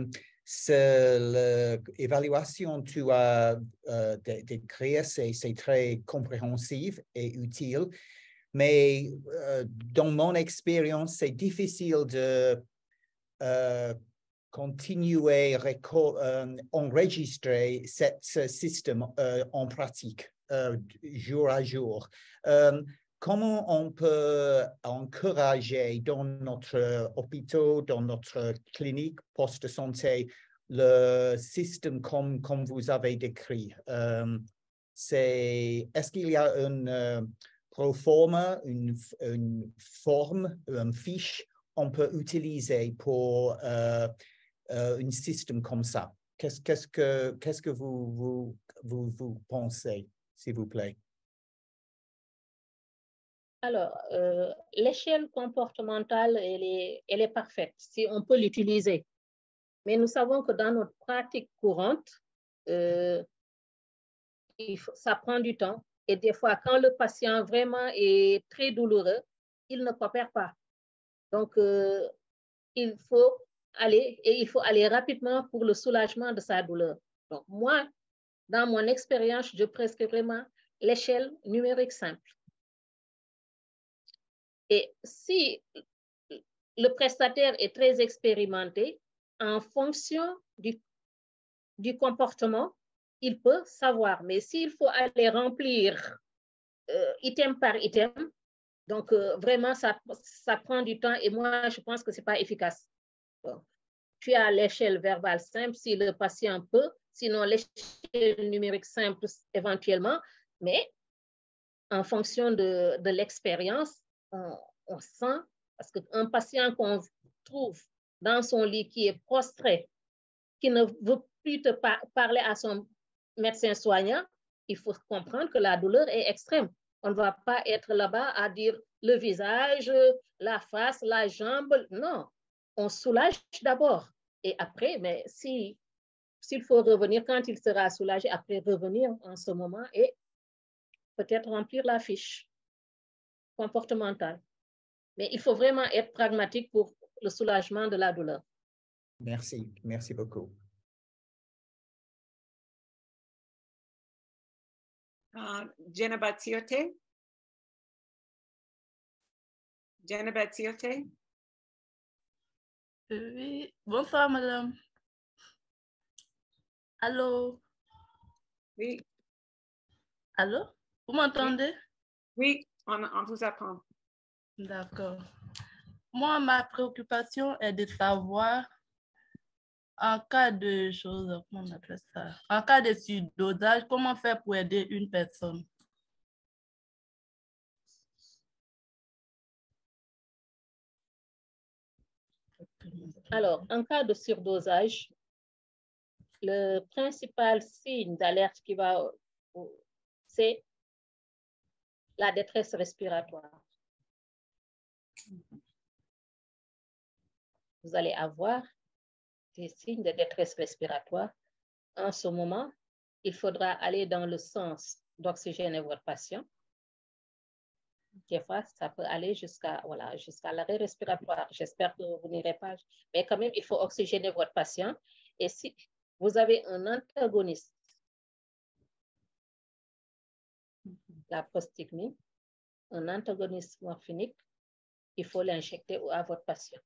l'évaluation que tu as euh, décrite, c'est très compréhensif et utile. Mais euh, dans mon expérience, c'est difficile de euh, continuer à euh, enregistrer ce système euh, en pratique euh, jour à jour. Euh, comment on peut encourager dans notre hôpital, dans notre clinique, poste de santé, le système comme, comme vous avez décrit? Euh, c'est, est-ce qu'il y a un euh, proforma, une, une forme, une fiche, on peut utiliser pour euh, euh, un système comme ça? Qu'est-ce qu'est-ce que, qu'est-ce que vous, vous, vous, vous pensez, s'il vous plaît? Alors, euh, l'échelle comportementale, elle est, elle est parfaite, si on peut l'utiliser. Mais nous savons que dans notre pratique courante, euh, il faut, ça prend du temps. Et des fois, quand le patient vraiment est très douloureux, il ne coopère pas. Donc, euh, il faut aller, et il faut aller rapidement pour le soulagement de sa douleur. Donc, moi, dans mon expérience, je prescris vraiment l'échelle numérique simple. Et si le prestataire est très expérimenté, en fonction du, du comportement, il peut savoir. Mais s'il faut aller remplir euh, item par item, donc euh, vraiment, ça, ça prend du temps et moi, je pense que ce n'est pas efficace. Donc, tu as l'échelle verbale simple si le patient peut, sinon l'échelle numérique simple éventuellement, mais en fonction de, de l'expérience, on, on sent, parce qu'un patient qu'on trouve dans son lit qui est prostré, qui ne veut plus te par parler à son médecin soignant, il faut comprendre que la douleur est extrême. On ne va pas être là-bas à dire le visage, la face, la jambe. Non, on soulage d'abord. Et après, mais si, s'il faut revenir, quand il sera soulagé, après revenir en ce moment et peut-être remplir la fiche comportementale. Mais il faut vraiment être pragmatique pour le soulagement de la douleur. Merci, merci beaucoup. Uh, Jenna Batiote? Jenna Batiote? Oui, bonsoir madame. Allô? Oui. Allô? Vous m'entendez? Oui, on, on vous apprend. D'accord. Moi, ma préoccupation est de savoir, en cas de choses, comment on appelle ça? En cas de surdosage, comment faire pour aider une personne? Alors, en cas de surdosage, le principal signe d'alerte qui va, c'est la détresse respiratoire. Vous allez avoir des signes de détresse respiratoire. En ce moment, il faudra aller dans le sens d'oxygéner votre patient. Des fois, ça peut aller jusqu'à voilà, jusqu'à l'arrêt respiratoire. J'espère que vous n'irez pas. Mais quand même, il faut oxygéner votre patient. Et si vous avez un antagoniste, la prostagmine, un antagoniste morphinique, il faut l'injecter à votre patient.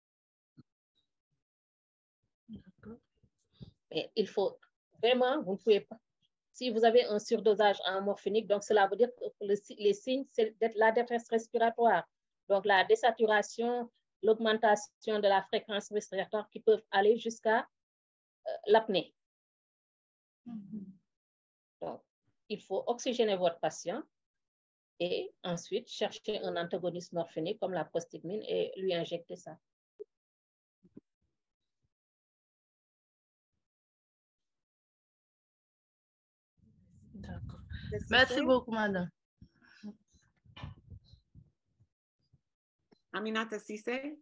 Mais il faut vraiment, vous ne pouvez pas. Si vous avez un surdosage en morphinique, donc cela veut dire que le, les signes, c'est la détresse respiratoire. Donc la désaturation, l'augmentation de la fréquence respiratoire qui peuvent aller jusqu'à euh, l'apnée. Mm-hmm. Donc, il faut oxygéner votre patient et ensuite chercher un antagoniste morphinique comme la prostagmine et lui injecter ça. D'accord. Merci beaucoup, madame. Aminata Sissé.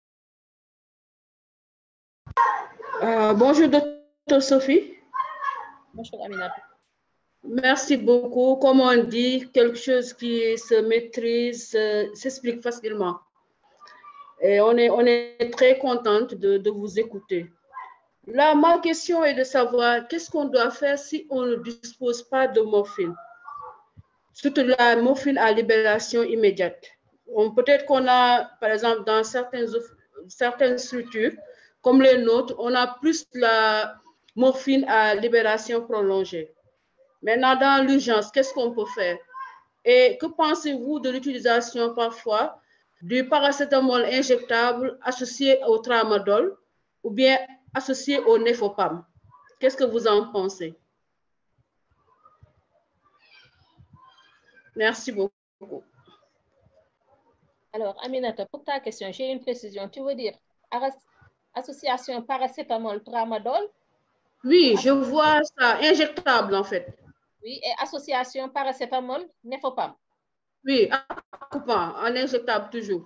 Euh, bonjour, docteur Sophie. Bonjour, Aminata. Merci beaucoup. Comme on dit, quelque chose qui se maîtrise, euh, s'explique facilement. Et on est, on est très contente de, de vous écouter. Là, ma question est de savoir qu'est-ce qu'on doit faire si on ne dispose pas de morphine, surtout la morphine à libération immédiate. Peut-être qu'on a, par exemple, dans certaines, certaines structures, comme les nôtres, on a plus la morphine à libération prolongée. Maintenant, dans l'urgence, qu'est-ce qu'on peut faire? Et que pensez-vous de l'utilisation parfois du paracétamol injectable associé au tramadol ou bien associé au Nefopam? Qu'est-ce que vous en pensez? Merci beaucoup. beaucoup. Alors, Aminata, pour ta question, j'ai une précision. Tu veux dire association paracétamol, tramadol? Oui, je vois ça, injectable en fait. Oui, et association paracétamol, nefopam. Oui, coupant, en injectable toujours.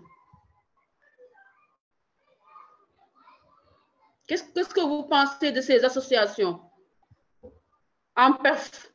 Qu'est-ce qu'est-ce que vous pensez de ces associations en perf?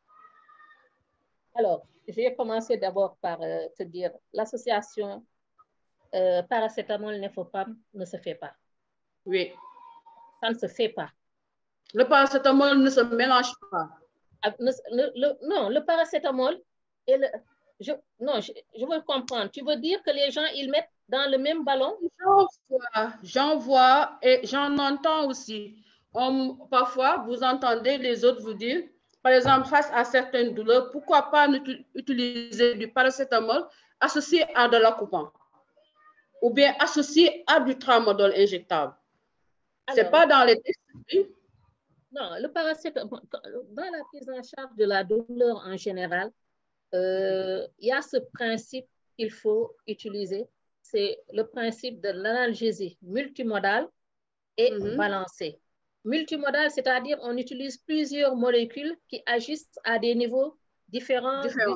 Alors, je vais commencer d'abord par euh, te dire, l'association euh, paracétamol, nefopam ne se fait pas. Oui. Ça ne se fait pas. Le paracétamol ne se mélange pas. Ah, le, le, le, non, le paracétamol et le... Je, non, je, je veux comprendre. Tu veux dire que les gens, ils mettent dans le même ballon? J'en vois, j'en vois et j'en entends aussi. On, parfois, vous entendez les autres vous dire, par exemple, face à certaines douleurs, pourquoi pas utiliser du paracétamol associé à de l'acoupant ou bien associé à du tramadol injectable. Ce n'est pas dans les textes. Non, le paracétamol, dans la prise en charge de la douleur en général, euh, il y a ce principe qu'il faut utiliser, c'est le principe de l'analgésie multimodale et Mm-hmm. balancée. Multimodale, c'est-à-dire on utilise plusieurs molécules qui agissent à des niveaux différents. Différents.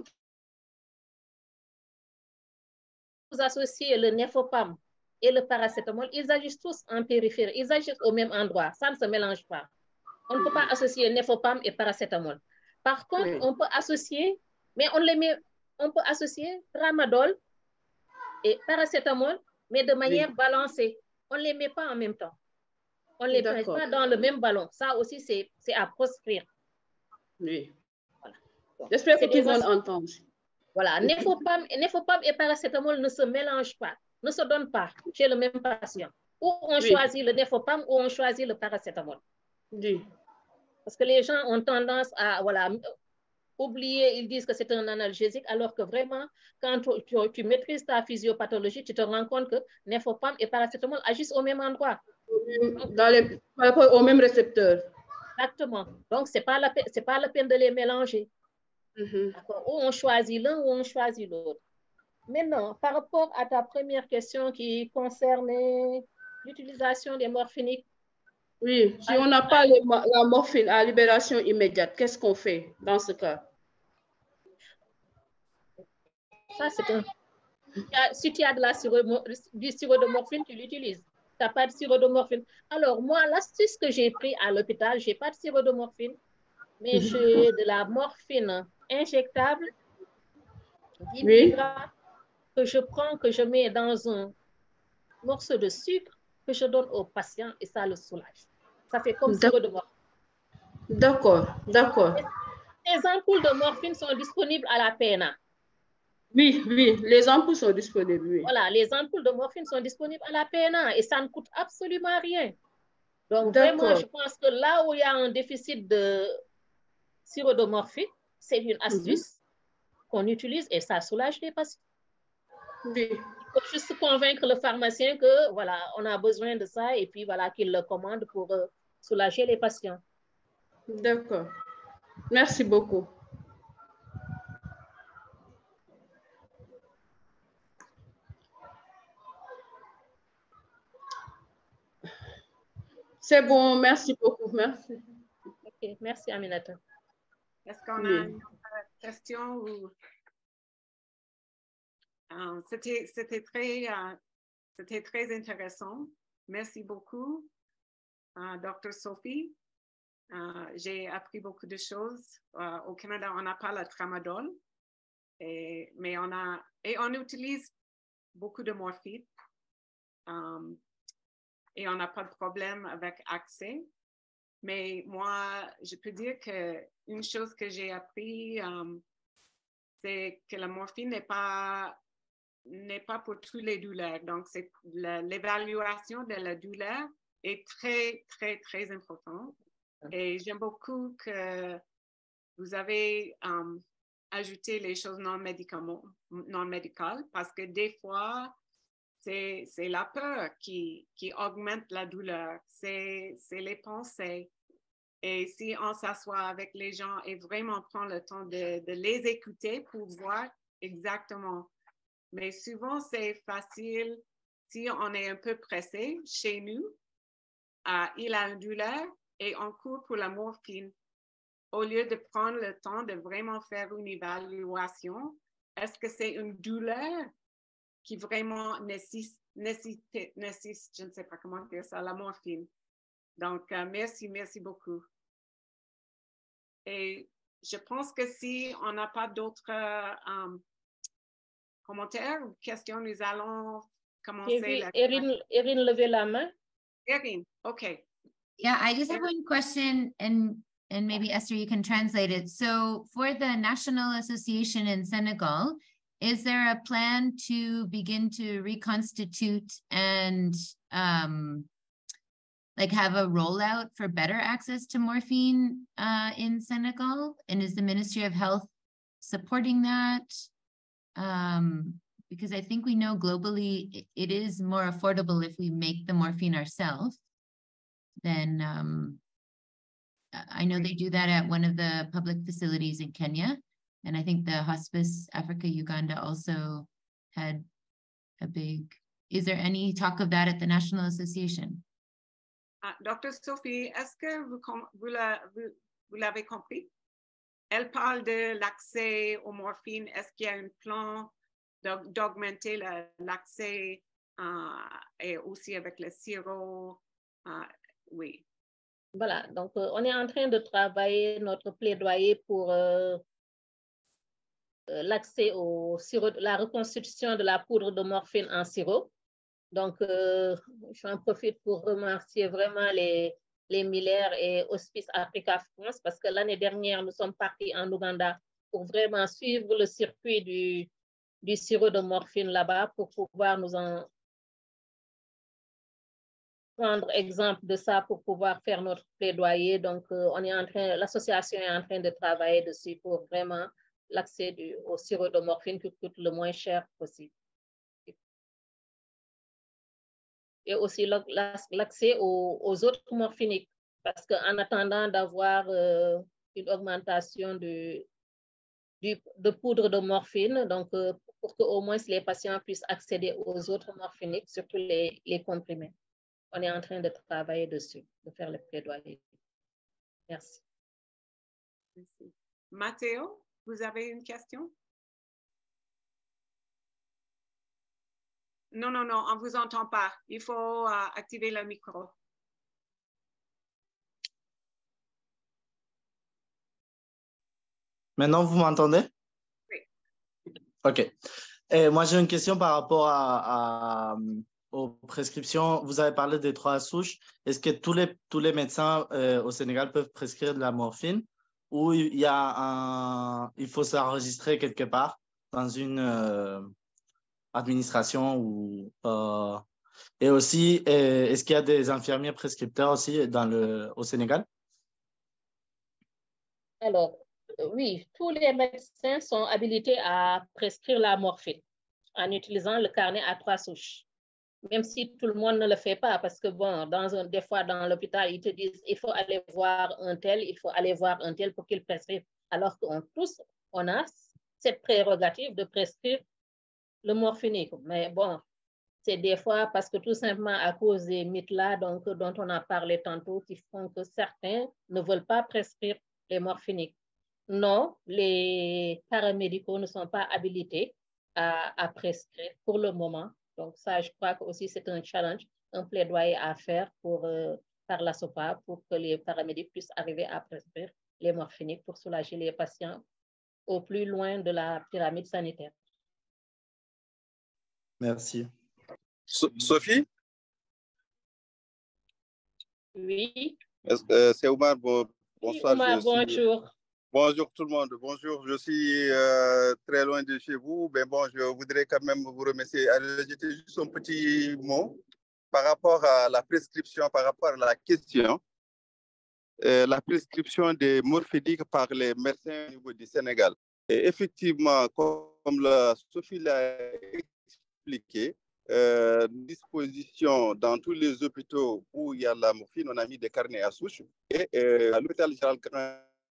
Vous associez le nefopam et le paracétamol, ils agissent tous en périphérie, ils agissent au même endroit, ça ne se mélange pas. On ne peut pas associer nefopam et paracétamol. Par contre, oui. on peut associer, mais on les met, on peut associer tramadol et paracétamol, mais de manière oui. balancée. On ne les met pas en même temps. On ne les met pas dans le même ballon. Ça aussi, c'est à proscrire. Oui. Voilà. J'espère que tout le monde entend. Voilà. Nefopam, nefopam et paracétamol ne se mélangent pas, ne se donnent pas chez le même patient. Ou on oui. choisit le nefopam ou on choisit le paracétamol. Oui. Parce que les gens ont tendance à voilà, oublier, ils disent que c'est un analgésique, alors que vraiment, quand tu, tu, tu maîtrises ta physiopathologie, tu te rends compte que nefopam et paracétamol agissent au même endroit. Dans les, par rapport au même récepteur. Exactement. Donc, ce n'est pas, pas la peine de les mélanger. Mm-hmm. Ou on choisit l'un ou on choisit l'autre. Maintenant, par rapport à ta première question qui concernait l'utilisation des morphiniques. Oui, si on n'a pas les, la morphine à libération immédiate, qu'est-ce qu'on fait dans ce cas? Ça, c'est un... Si tu as de la sirop, du sirop de morphine, tu l'utilises. Tu n'as pas de sirop de morphine. Alors, moi, l'astuce que j'ai pris à l'hôpital, je n'ai pas de sirop de morphine, mais j'ai de la morphine injectable, dix milligrammes, que je prends, que je mets dans un morceau de sucre, que je donne au patient et ça le soulage. Ça fait comme sirop de morphine. D'accord, d'accord. Les ampoules de morphine sont disponibles à la P N A. Oui, oui, les ampoules sont disponibles, oui. Voilà, les ampoules de morphine sont disponibles à la P N A et ça ne coûte absolument rien. Donc, vraiment, je pense que là où il y a un déficit de sirop de morphine, c'est une astuce mm-hmm. qu'on utilise et ça soulage les patients. Oui. Il faut juste convaincre le pharmacien que, voilà, on a besoin de ça et puis, voilà, qu'il le commande pour euh, soulager les patients. D'accord. Merci beaucoup. C'est bon, merci beaucoup. Merci. Ok, merci Aminata. Est-ce qu'on a une question ou... Uh, c'était, c'était très, uh, c'était très intéressant. Merci beaucoup, uh, docteur Sophie. Uh, j'ai appris beaucoup de choses. Uh, au Canada, on n'a pas le tramadol, et, mais on a, et on utilise beaucoup de morphine. Um, et on n'a pas de problème avec accès. Mais moi, je peux dire qu'une chose que j'ai appris, um, c'est que la morphine n'est pas, n'est pas pour toutes les douleurs. Donc, c'est l'évaluation de la douleur est très, très, très importante. Et j'aime beaucoup que vous avez um, ajouté les choses non médicaments, non médicales, parce que des fois, c'est, c'est la peur qui, qui augmente la douleur. C'est, c'est les pensées. Et si on s'assoit avec les gens et vraiment prend le temps de, de les écouter pour voir exactement. Mais souvent, c'est facile si on est un peu pressé chez nous. Euh, il a une douleur et on court pour la morphine. Au lieu de prendre le temps de vraiment faire une évaluation, est-ce que c'est une douleur qui vraiment nécessite, nécessite, nécessite, je ne sais pas comment dire ça, la morphine. Donc, euh, merci, merci beaucoup. Et je pense que si on n'a pas d'autres euh, commentaires ou questions, nous allons commencer. J'ai vu la... Erin, Erin lever la main. Erin, OK. Yeah, I just have one question, and and maybe Esther, you can translate it. So for the National Association in Senegal, is there a plan to begin to reconstitute and um, like have a rollout for better access to morphine uh, in Senegal? And is the Ministry of Health supporting that? Um, because I think we know globally it, it is more affordable if we make the morphine ourselves. Then um, I know they do that at one of the public facilities in Kenya. And I think the Hospice Africa Uganda also had a big, is there any talk of that at the National Association? Uh, Docteur Sophie, est-ce que vous, vous, la, vous, vous l'avez compris? Elle parle de l'accès aux morphines. Est-ce qu'il y a un plan d'augmenter l'accès uh, et aussi avec le sirop? Uh, oui. Voilà, donc euh, on est en train de travailler notre plaidoyer pour euh, euh, l'accès au sirop, la reconstitution de la poudre de morphine en sirop. Donc, euh, j'en profite pour remercier vraiment les, les Miller et Hospice Africa France parce que l'année dernière, nous sommes partis en Ouganda pour vraiment suivre le circuit du, du sirop de morphine là-bas pour pouvoir nous en prendre exemple de ça pour pouvoir faire notre plaidoyer. Donc, euh, on est en train, l'association est en train de travailler dessus pour vraiment l'accès au sirop de morphine qui coûte le moins cher possible. Et aussi l'accès aux, aux autres morphiniques, parce qu'en attendant d'avoir euh, une augmentation de, de, de poudre de morphine, donc euh, pour qu'au moins les patients puissent accéder aux autres morphiniques, surtout les, les comprimés. On est en train de travailler dessus, de faire le plaidoyer. Merci. Merci. Matteo, vous avez une question? Non, non, non, on ne vous entend pas. Il faut uh, activer le micro. Maintenant, vous m'entendez? Oui. OK. Et moi, j'ai une question par rapport à, à, aux prescriptions. Vous avez parlé des trois souches. Est-ce que tous les, tous les médecins euh, au Sénégal peuvent prescrire de la morphine ou il, y a un, il faut s'enregistrer quelque part dans une... Euh, administration ou euh, et aussi euh, est-ce qu'il y a des infirmiers prescripteurs aussi dans le au Sénégal? Alors oui, tous les médecins sont habilités à prescrire la morphine en utilisant le carnet à trois souches, même si tout le monde ne le fait pas parce que bon, dans un, des fois dans l'hôpital ils te disent il faut aller voir un tel, il faut aller voir un tel pour qu'il prescrive, alors qu'on tous on a cette prérogative de prescrire le morphinique. Mais bon, c'est des fois parce que tout simplement à cause des mythes-là donc, dont on a parlé tantôt qui font que certains ne veulent pas prescrire les morphiniques. Non, les paramédicaux ne sont pas habilités à, à prescrire pour le moment. Donc ça, je crois que aussi c'est un challenge, un plaidoyer à faire pour, euh, par la SOPA pour que les paramédics puissent arriver à prescrire les morphiniques pour soulager les patients au plus loin de la pyramide sanitaire. Merci. So Sophie? Oui. Euh, c'est Oumar. Bon, bonsoir. Oui, Oumar, je suis... bonjour. Bonjour tout le monde. Bonjour. Je suis euh, très loin de chez vous. Mais bon, je voudrais quand même vous remercier. J'étais juste un petit mot par rapport à la prescription, par rapport à la question. Euh, la prescription des morphiniques par les médecins au niveau du Sénégal. Et effectivement, comme la Sophie l'a expliqué, euh, disposition dans tous les hôpitaux où il y a la morphine, on a mis des carnets à souche. Et euh, à l'hôpital général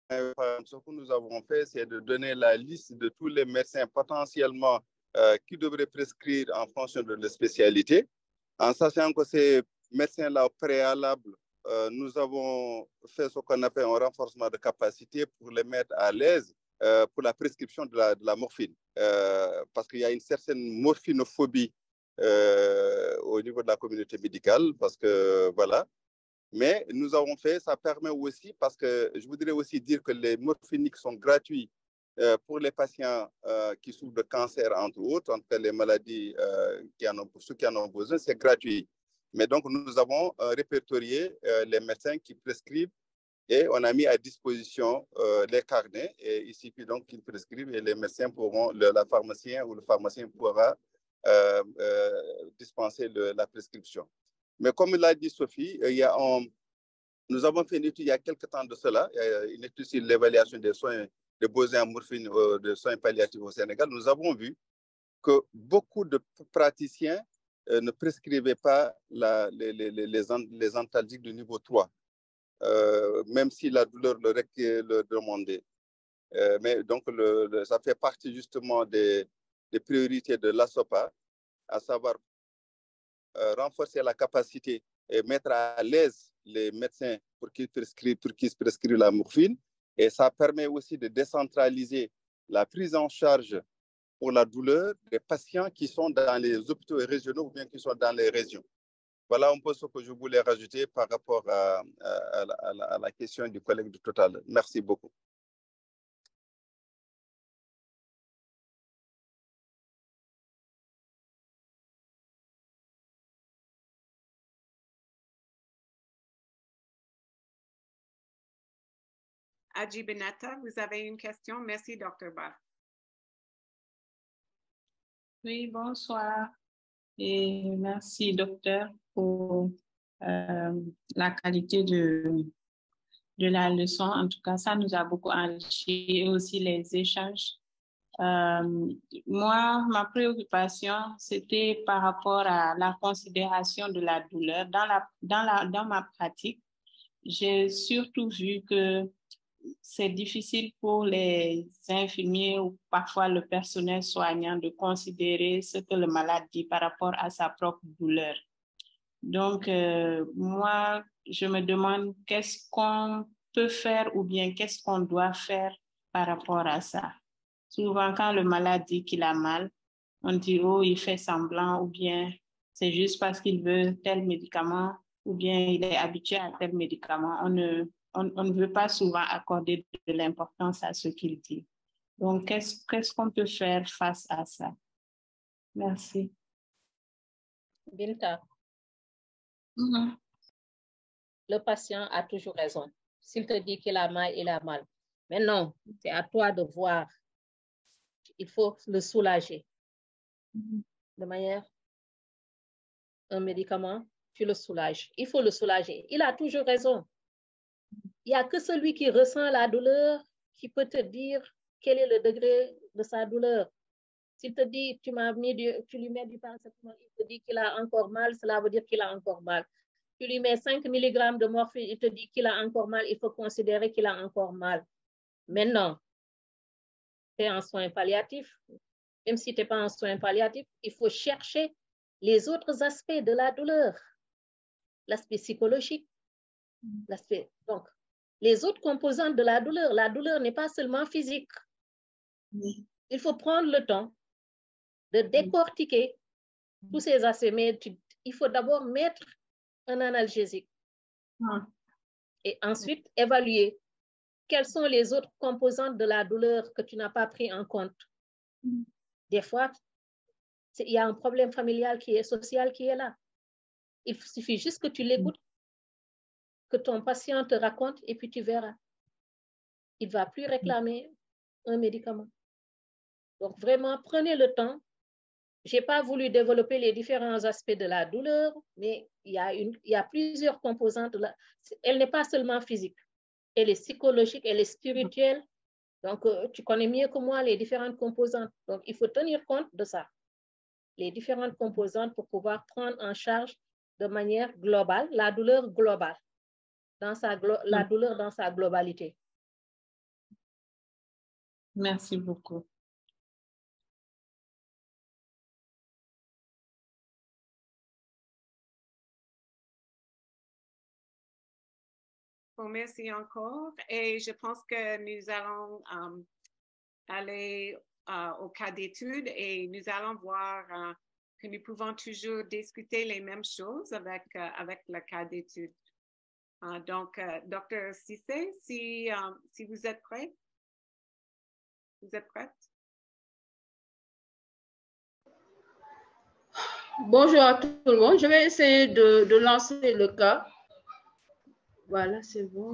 ce que nous avons fait, c'est de donner la liste de tous les médecins potentiellement euh, qui devraient prescrire en fonction de leur spécialité. En sachant que ces médecins-là au préalable, euh, nous avons fait ce qu'on appelle un renforcement de capacité pour les mettre à l'aise euh, pour la prescription de la, de la morphine. Euh, parce qu'il y a une certaine morphinophobie euh, au niveau de la communauté médicale, parce que voilà. Mais nous avons fait, ça permet aussi, parce que je voudrais aussi dire que les morphiniques sont gratuits euh, pour les patients euh, qui souffrent de cancer, entre autres, en tout cas les maladies euh, qui en ont, pour ceux qui en ont besoin, c'est gratuit. Mais donc, nous avons euh, répertorié euh, les médecins qui prescrivent et on a mis à disposition euh, les carnets et il suffit donc qu'ils prescrivent et les médecins pourront, le la pharmacien ou le pharmacien pourra euh, euh, dispenser le, la prescription. Mais comme l'a dit Sophie, il y a un, nous avons fait une étude il y a quelques temps de cela, une étude sur l'évaluation des soins, des besoins en morphine, euh, de soins palliatifs au Sénégal. Nous avons vu que beaucoup de praticiens euh, ne prescrivaient pas la, les, les, les, les antalgiques de niveau trois, euh, même si la douleur le, le demandait. Euh, mais donc, le, le, ça fait partie justement des, des priorités de l'ASOPA, à savoir Euh, renforcer la capacité et mettre à l'aise les médecins pour qu'ils prescrivent, pour qu'ils prescrivent la morphine. Et ça permet aussi de décentraliser la prise en charge pour la douleur des patients qui sont dans les hôpitaux régionaux ou bien qui sont dans les régions. Voilà un peu ce que je voulais rajouter par rapport à, à, à, la, à la question du collègue du Total. Merci beaucoup. Adji Benata, vous avez une question? Merci, docteur Ba. Oui, bonsoir. Et merci, docteur, pour euh, la qualité de, de la leçon. En tout cas, ça nous a beaucoup enrichi et aussi les échanges. Euh, moi, ma préoccupation, c'était par rapport à la considération de la douleur. Dans, la, dans, la, dans ma pratique, j'ai surtout vu que c'est difficile pour les infirmiers ou parfois le personnel soignant de considérer ce que le malade dit par rapport à sa propre douleur. Donc, euh, moi, je me demande qu'est-ce qu'on peut faire ou bien qu'est-ce qu'on doit faire par rapport à ça. Souvent, quand le malade dit qu'il a mal, on dit, oh, il fait semblant ou bien c'est juste parce qu'il veut tel médicament ou bien il est habitué à tel médicament. On ne On, on ne veut pas souvent accorder de l'importance à ce qu'il dit. Donc, qu'est-ce qu'est-ce qu'on peut faire face à ça? Merci. Binta, Mm-hmm. Le patient a toujours raison. S'il te dit qu'il a mal, il a mal. Mais non, c'est à toi de voir. Il faut le soulager. Mm-hmm. De manière, un médicament, tu le soulages. Il faut le soulager. Il a toujours raison. Il n'y a que celui qui ressent la douleur qui peut te dire quel est le degré de sa douleur. S'il te dit, tu m'as mis du, tu lui mets du paracétamol, il te dit qu'il a encore mal, cela veut dire qu'il a encore mal. Tu lui mets cinq milligrammes de morphine, il te dit qu'il a encore mal, il faut considérer qu'il a encore mal. Maintenant, tu es en soins palliatifs. Même si tu n'es pas en soins palliatifs, il faut chercher les autres aspects de la douleur. L'aspect psychologique, l'aspect... Donc, les autres composantes de la douleur. La douleur n'est pas seulement physique. Oui. Il faut prendre le temps de décortiquer oui. tous ces aspects. Mais tu, il faut d'abord mettre un analgésique ah. et ensuite oui. évaluer quelles sont les autres composantes de la douleur que tu n'as pas pris en compte. Oui. Des fois, il y a un problème familial qui est social qui est là. Il suffit juste que tu l'écoutes, que ton patient te raconte et puis tu verras. Il ne va plus réclamer un médicament. Donc vraiment, prenez le temps. Je n'ai pas voulu développer les différents aspects de la douleur, mais il y a, une, il y a plusieurs composantes. Là. Elle n'est pas seulement physique. Elle est psychologique, elle est spirituelle. Donc, euh, tu connais mieux que moi les différentes composantes. Donc, il faut tenir compte de ça. Les différentes composantes pour pouvoir prendre en charge de manière globale la douleur globale. Dans sa, la douleur dans sa globalité. Merci beaucoup. Bon, merci encore. Et je pense que nous allons um, aller uh, au cas d'étude et nous allons voir uh, que nous pouvons toujours discuter les mêmes choses avec, uh, avec le cas d'étude. Uh, donc, uh, docteur Cissé, si, um, si vous êtes prêt, vous êtes prête? Bonjour à tout le monde. Je vais essayer de, de lancer le cas. Voilà, c'est bon.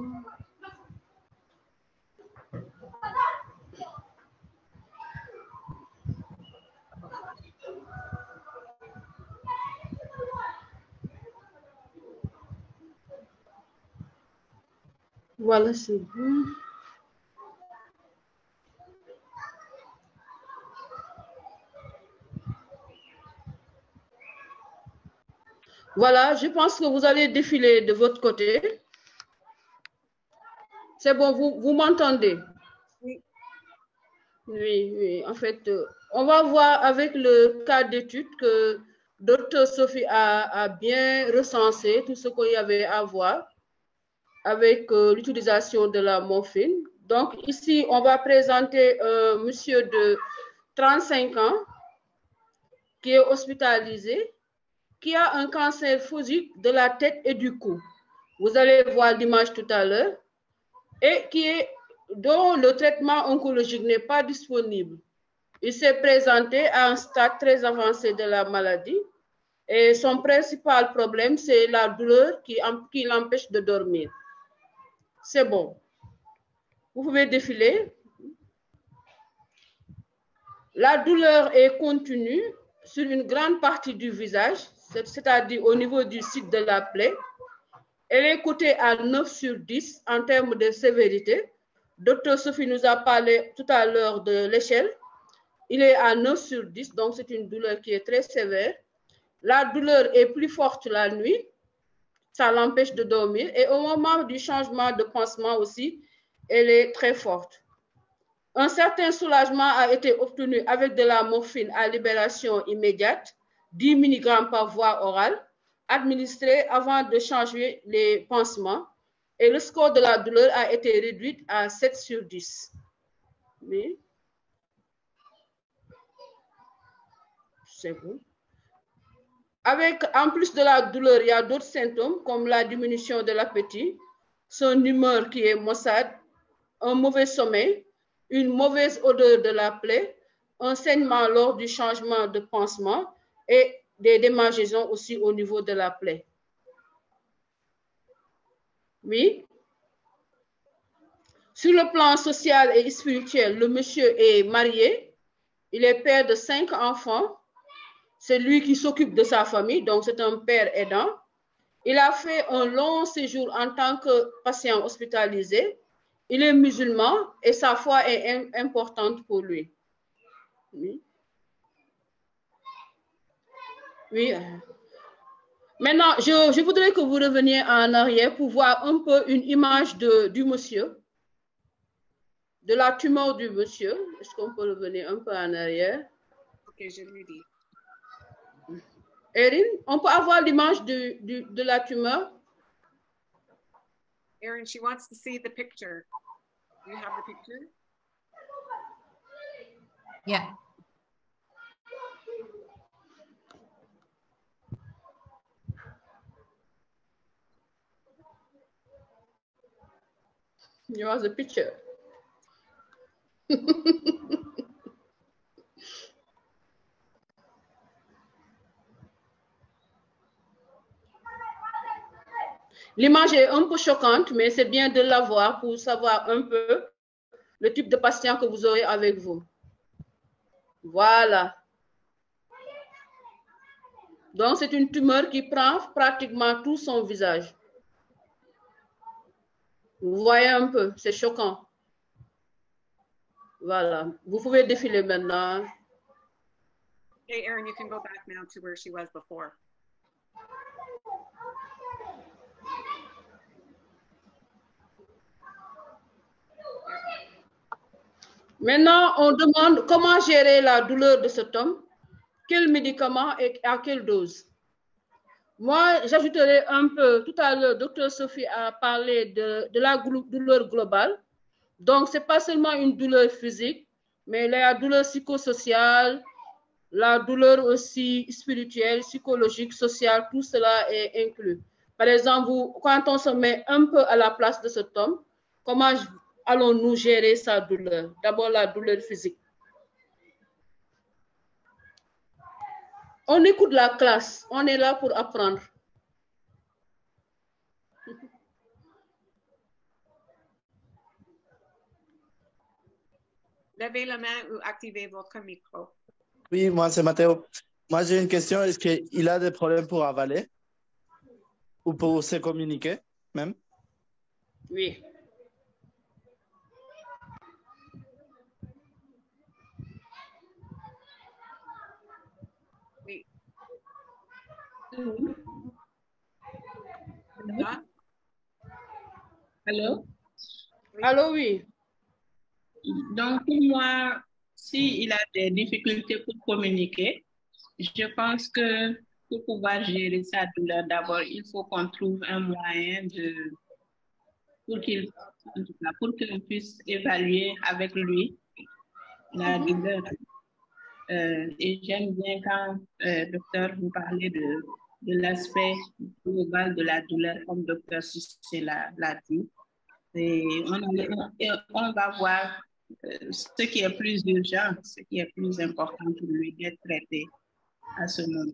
Voilà, c'est bon. Voilà, je pense que vous allez défiler de votre côté. C'est bon, vous, vous m'entendez? Oui. Oui, oui. En fait, euh, on va voir avec le cas d'étude que docteur Sophie a, a bien recensé tout ce qu'il y avait à voir avec euh, l'utilisation de la morphine. Donc, ici, on va présenter un monsieur de trente-cinq ans qui est hospitalisé, qui a un cancer physique de la tête et du cou. Vous allez voir l'image tout à l'heure. Et qui est, dont le traitement oncologique n'est pas disponible. Il s'est présenté à un stade très avancé de la maladie et son principal problème, c'est la douleur qui, qui l'empêche de dormir. C'est bon. Vous pouvez défiler. La douleur est continue sur une grande partie du visage, c'est-à-dire au niveau du site de la plaie. Elle est cotée à neuf sur dix en termes de sévérité. Docteur Sophie nous a parlé tout à l'heure de l'échelle. Il est à neuf sur dix, donc c'est une douleur qui est très sévère. La douleur est plus forte la nuit, ça l'empêche de dormir. Et au moment du changement de pansement aussi, elle est très forte. Un certain soulagement a été obtenu avec de la morphine à libération immédiate, dix milligrammes par voie orale, administrée avant de changer les pansements. Et le score de la douleur a été réduit à sept sur dix. Oui. C'est bon. Avec, en plus de la douleur, il y a d'autres symptômes comme la diminution de l'appétit, son humeur qui est maussade, un mauvais sommeil, une mauvaise odeur de la plaie, un saignement lors du changement de pansement et des démangeaisons aussi au niveau de la plaie. Oui. Sur le plan social et spirituel, le monsieur est marié, il est père de cinq enfants, c'est lui qui s'occupe de sa famille, donc c'est un père aidant. Il a fait un long séjour en tant que patient hospitalisé. Il est musulman et sa foi est importante pour lui. Oui. Oui. Maintenant, je, je voudrais que vous reveniez en arrière pour voir un peu une image de, du monsieur, de la tumeur du monsieur. Est-ce qu'on peut revenir un peu en arrière? Ok, je lui dis. Erin, on peut avoir l'image de, de, de la tumeur? Erin, she wants to see the picture. Do you have the picture? Yeah. You have the picture. L'image est un peu choquante, mais c'est bien de la voir pour savoir un peu le type de patient que vous aurez avec vous. Voilà. Donc, c'est une tumeur qui prend pratiquement tout son visage. Vous voyez un peu, c'est choquant. Voilà. Vous pouvez défiler maintenant. Hey, Erin, you can go back now to where she was before. Maintenant, on demande comment gérer la douleur de cet homme, quel médicament et à quelle dose. Moi, j'ajouterai un peu, tout à l'heure, docteur Sophie a parlé de, de la douleur globale. Donc, ce n'est pas seulement une douleur physique, mais la douleur psychosociale, la douleur aussi spirituelle, psychologique, sociale, tout cela est inclus. Par exemple, quand on se met un peu à la place de cet homme, comment allons-nous gérer sa douleur? D'abord, la douleur physique. On écoute la classe, on est là pour apprendre. Levez la main ou activez votre micro. Oui, moi, c'est Mathéo. Moi, j'ai une question. Est-ce qu'il a des problèmes pour avaler ou pour se communiquer même? Oui. Oui. Ah. Allô? Allô, oui. Donc, pour moi, s'il a des difficultés pour communiquer, je pense que pour pouvoir gérer sa douleur, d'abord, il faut qu'on trouve un moyen de, pour qu'il, en tout cas, pour qu'on puisse évaluer avec lui la douleur. Euh, et j'aime bien quand, euh, docteur, vous parlez de, de l'aspect global de la douleur, comme docteur Cissé l'a dit. Et on, et on va voir euh, ce qui est plus urgent, ce qui est plus important pour lui d'être traité à ce moment.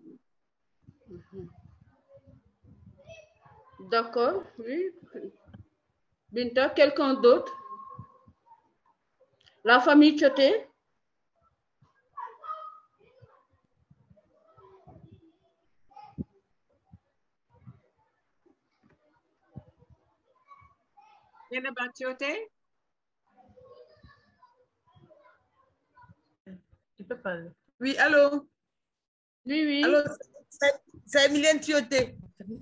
D'accord, oui. Binta, quelqu'un d'autre? La famille Tchoté? Yenaba Tchoté? Tu peux parler. Oui, allô? Oui, oui. Allô, c'est Emilienne Tioté.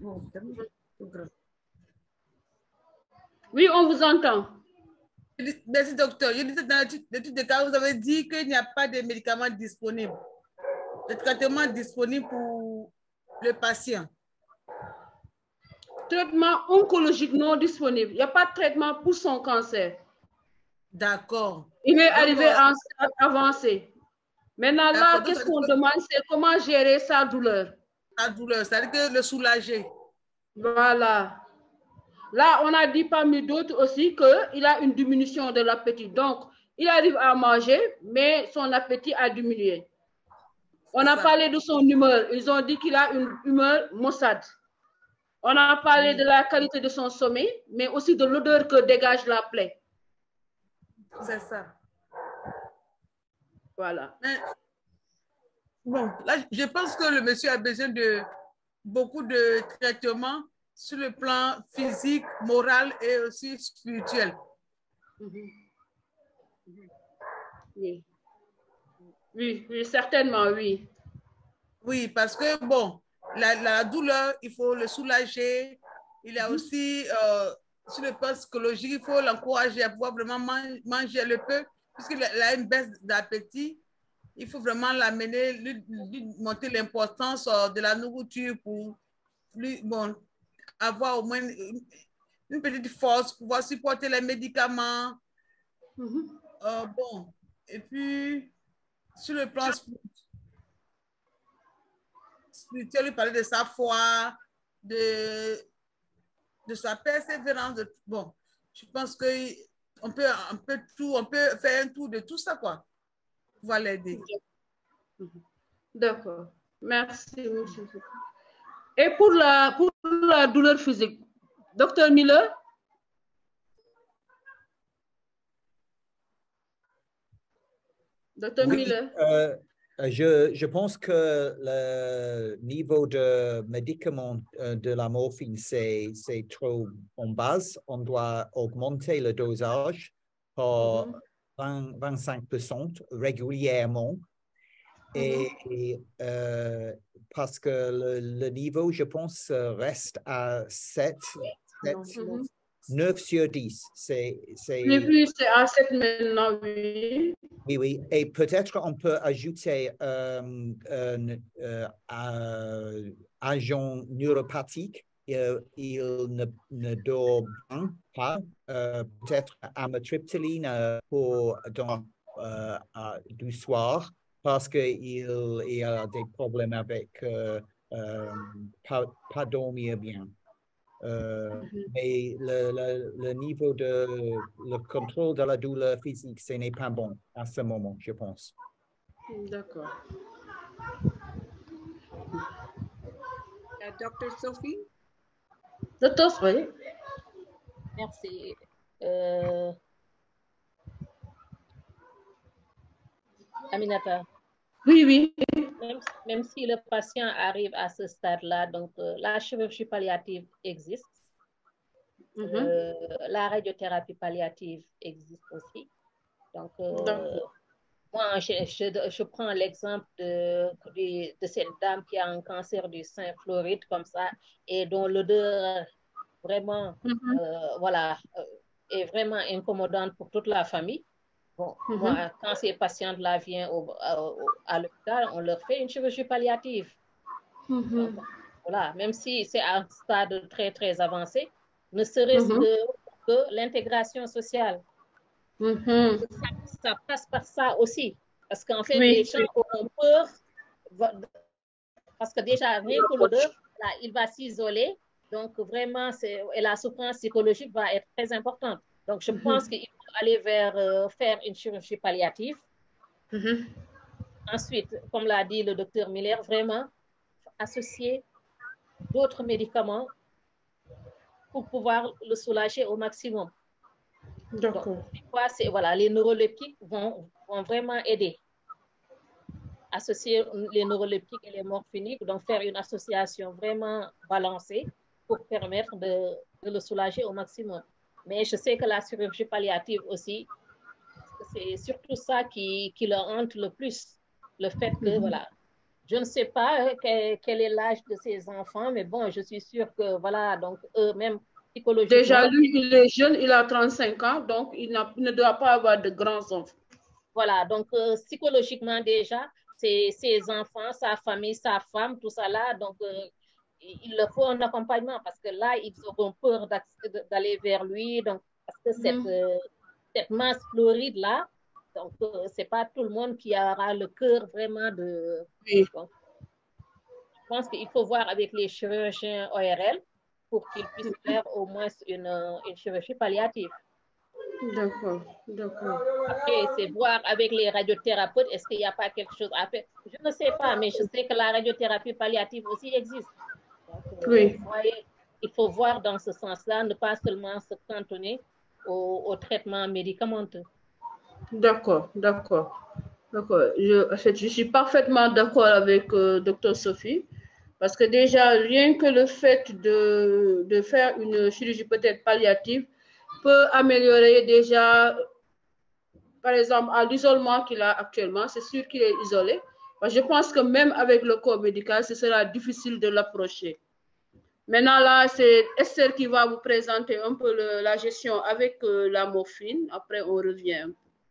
Oui, on vous entend. Merci, docteur. Je disais, dans l'étude de cas, vous avez dit qu'il n'y a pas de médicaments disponibles. De traitement disponible pour le patient. Traitement oncologique non disponible. Il n'y a pas de traitement pour son cancer. D'accord. Il est arrivé à avancer. Maintenant, là, qu'est-ce qu'on que... demande, c'est comment gérer sa douleur. Sa douleur, c'est-à-dire que le soulager. Voilà. Là, on a dit parmi d'autres aussi qu'il a une diminution de l'appétit. Donc, il arrive à manger, mais son appétit a diminué. On a parlé de son humeur. Ils ont dit qu'il a une humeur maussade. On a parlé de la qualité de son sommeil, mais aussi de l'odeur que dégage la plaie. C'est ça. Voilà. Mais, bon, là, je pense que le monsieur a besoin de beaucoup de traitements sur le plan physique, moral et aussi spirituel. Mm-hmm. Oui. Oui, oui, certainement, oui. Oui, parce que, bon, la, la douleur, il faut le soulager. Il y a aussi, euh, sur le plan psychologique, il faut l'encourager à pouvoir vraiment man manger le peu, puisqu'il a une baisse d'appétit. Il faut vraiment l'amener, lui, lui montrer l'importance de la nourriture pour lui, bon, avoir au moins une, une petite force, pouvoir supporter les médicaments. Mm-hmm. euh, bon, et puis, sur le plan spirituel, lui parler de sa foi, de, de sa persévérance. De, bon, je pense qu'on peut, on peut, tout, on peut faire un tour de tout ça, quoi. Pouvoir l'aider. D'accord. Merci, monsieur. Et pour la, pour la douleur physique, docteur Miller? Docteur Oui, Miller? Euh, je, je pense que le niveau de médicaments de la morphine, c'est trop en base. On doit augmenter le dosage par mm-hmm. vingt, vingt-cinq pour cent régulièrement. Et, et euh, parce que le, le niveau, je pense, reste à sept, sept, mm-hmm. neuf sur dix. C'est, c'est... Plus, plus, c'est à sept maintenant, oui. Oui, oui. Et peut-être on peut ajouter euh, un euh, euh, agent neuropathique. Il, il ne, ne dort pas. Euh, peut-être amitriptyline euh, pour donc, euh, euh, du soir parce qu'il il a des problèmes avec euh, euh, pas, pas dormir bien. Euh, Mhm. mais le, le, le niveau de le contrôle de la douleur physique, ce n'est pas bon à ce moment, je pense. D'accord. Uh, docteur Sophie? Docteur Sophie? Merci. Euh, Aminata. Oui, oui. Même, même si le patient arrive à ce stade-là, donc euh, la chirurgie palliative existe. Mm-hmm. euh, la radiothérapie palliative existe aussi. Donc, euh, moi, je, je, je prends l'exemple de, de, de cette dame qui a un cancer du sein floride comme ça et dont l'odeur vraiment, mm-hmm. euh, voilà, euh, est vraiment incommodante pour toute la famille. Bon, mm-hmm. moi, quand ces patientes-là viennent au, à, à l'hôpital, on leur fait une chirurgie palliative. Mm-hmm. Donc, voilà, même si c'est à un stade très, très avancé, ne serait-ce mm-hmm. que, que l'intégration sociale. Mm-hmm. Ça, ça passe par ça aussi. Parce qu'en fait, oui, les gens oui. auront peur, parce que déjà, rien que l'odeur, là, il va s'isoler. Donc, vraiment, c'est, et la souffrance psychologique va être très importante. Donc, je mm-hmm. pense qu'il faut aller vers euh, faire une chirurgie palliative. Mm-hmm. Ensuite, comme l'a dit le docteur Miller, vraiment associer d'autres médicaments pour pouvoir le soulager au maximum. D'accord. Donc, c'est, voilà, les neuroleptiques vont, vont vraiment aider. Associer les neuroleptiques et les morphiniques, donc faire une association vraiment balancée pour permettre de, de le soulager au maximum. Mais je sais que la chirurgie palliative aussi, c'est surtout ça qui, qui leur hante le plus. Le fait que, mm-hmm. voilà, je ne sais pas quel, quel est l'âge de ces enfants, mais bon, je suis sûre que, voilà, donc eux-mêmes, psychologiquement... Déjà, lui, il est jeune, il a trente-cinq ans, donc il, il ne doit pas avoir de grands enfants. Voilà, donc euh, psychologiquement déjà, c'est ses enfants, sa famille, sa femme, tout ça là, donc euh, il leur faut un accompagnement parce que là, ils auront peur d'aller vers lui, donc parce que mm-hmm. cette, euh, cette masse floride là, donc euh, c'est pas tout le monde qui aura le cœur vraiment de... Oui. Donc, je pense qu'il faut voir avec les chirurgiens O R L pour qu'ils puissent faire au moins une, une chirurgie palliative. D'accord, d'accord. Après, c'est voir avec les radiothérapeutes, est-ce qu'il n'y a pas quelque chose à faire? Je ne sais pas, mais je sais que la radiothérapie palliative aussi existe. Donc, euh, oui. Voyez, il faut voir dans ce sens-là, ne pas seulement se cantonner au, au traitement médicamenteux. D'accord, d'accord. D'accord. Je, en fait, je suis parfaitement d'accord avec euh, docteur Sophie. Parce que déjà, rien que le fait de, de faire une chirurgie peut-être palliative peut améliorer déjà, par exemple, à l'isolement qu'il a actuellement. C'est sûr qu'il est isolé. Je pense que même avec le corps médical, ce sera difficile de l'approcher. Maintenant, là, c'est Esther qui va vous présenter un peu le, la gestion avec euh, la morphine. Après, on revient.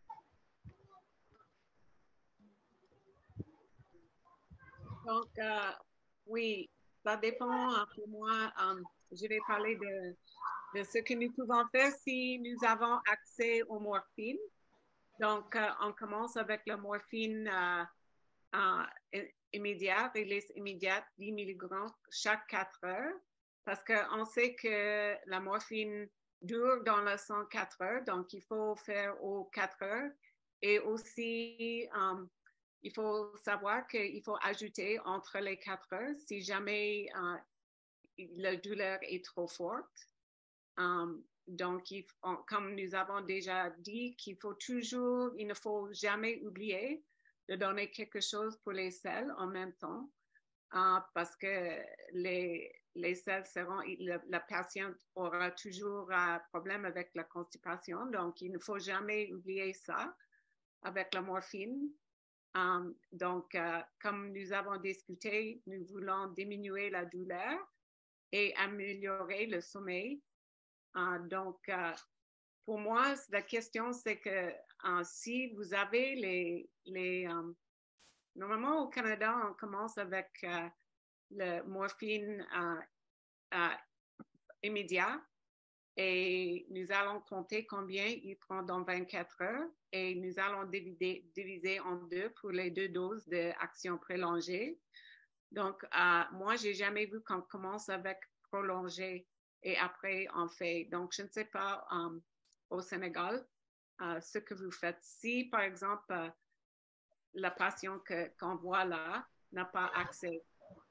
Donc, euh, oui, ça dépend pour moi. Um, je vais parler de, de ce que nous pouvons faire si nous avons accès aux morphines. Donc, euh, on commence avec la morphine euh, euh, immédiate, release immédiate, dix milligrammes chaque quatre heures, parce qu'on sait que la morphine dure dans le sang quatre heures, donc il faut faire aux quatre heures. Et aussi, um, il faut savoir qu'il faut ajouter entre les quatre heures si jamais euh, la douleur est trop forte. Um, donc, il, on, comme nous avons déjà dit, qu'il faut toujours, il ne faut jamais oublier de donner quelque chose pour les selles en même temps, uh, parce que les, les selles seront, la, la patiente aura toujours un uh, problème avec la constipation, donc il ne faut jamais oublier ça avec la morphine. Um, donc, uh, comme nous avons discuté, nous voulons diminuer la douleur et améliorer le sommeil. Uh, donc, uh, pour moi, la question, c'est que uh, si vous avez les... les um, normalement, au Canada, on commence avec uh, le morphine uh, uh, immédiat et nous allons compter combien il prend dans vingt-quatre heures et nous allons diviser, diviser en deux pour les deux doses d'action prolongée. Donc, uh, moi, je n'ai jamais vu qu'on commence avec prolongé et après on fait. Donc, je ne sais pas um, au Sénégal uh, ce que vous faites. Si, par exemple, uh, la patient que, qu'on voit là n'a pas accès,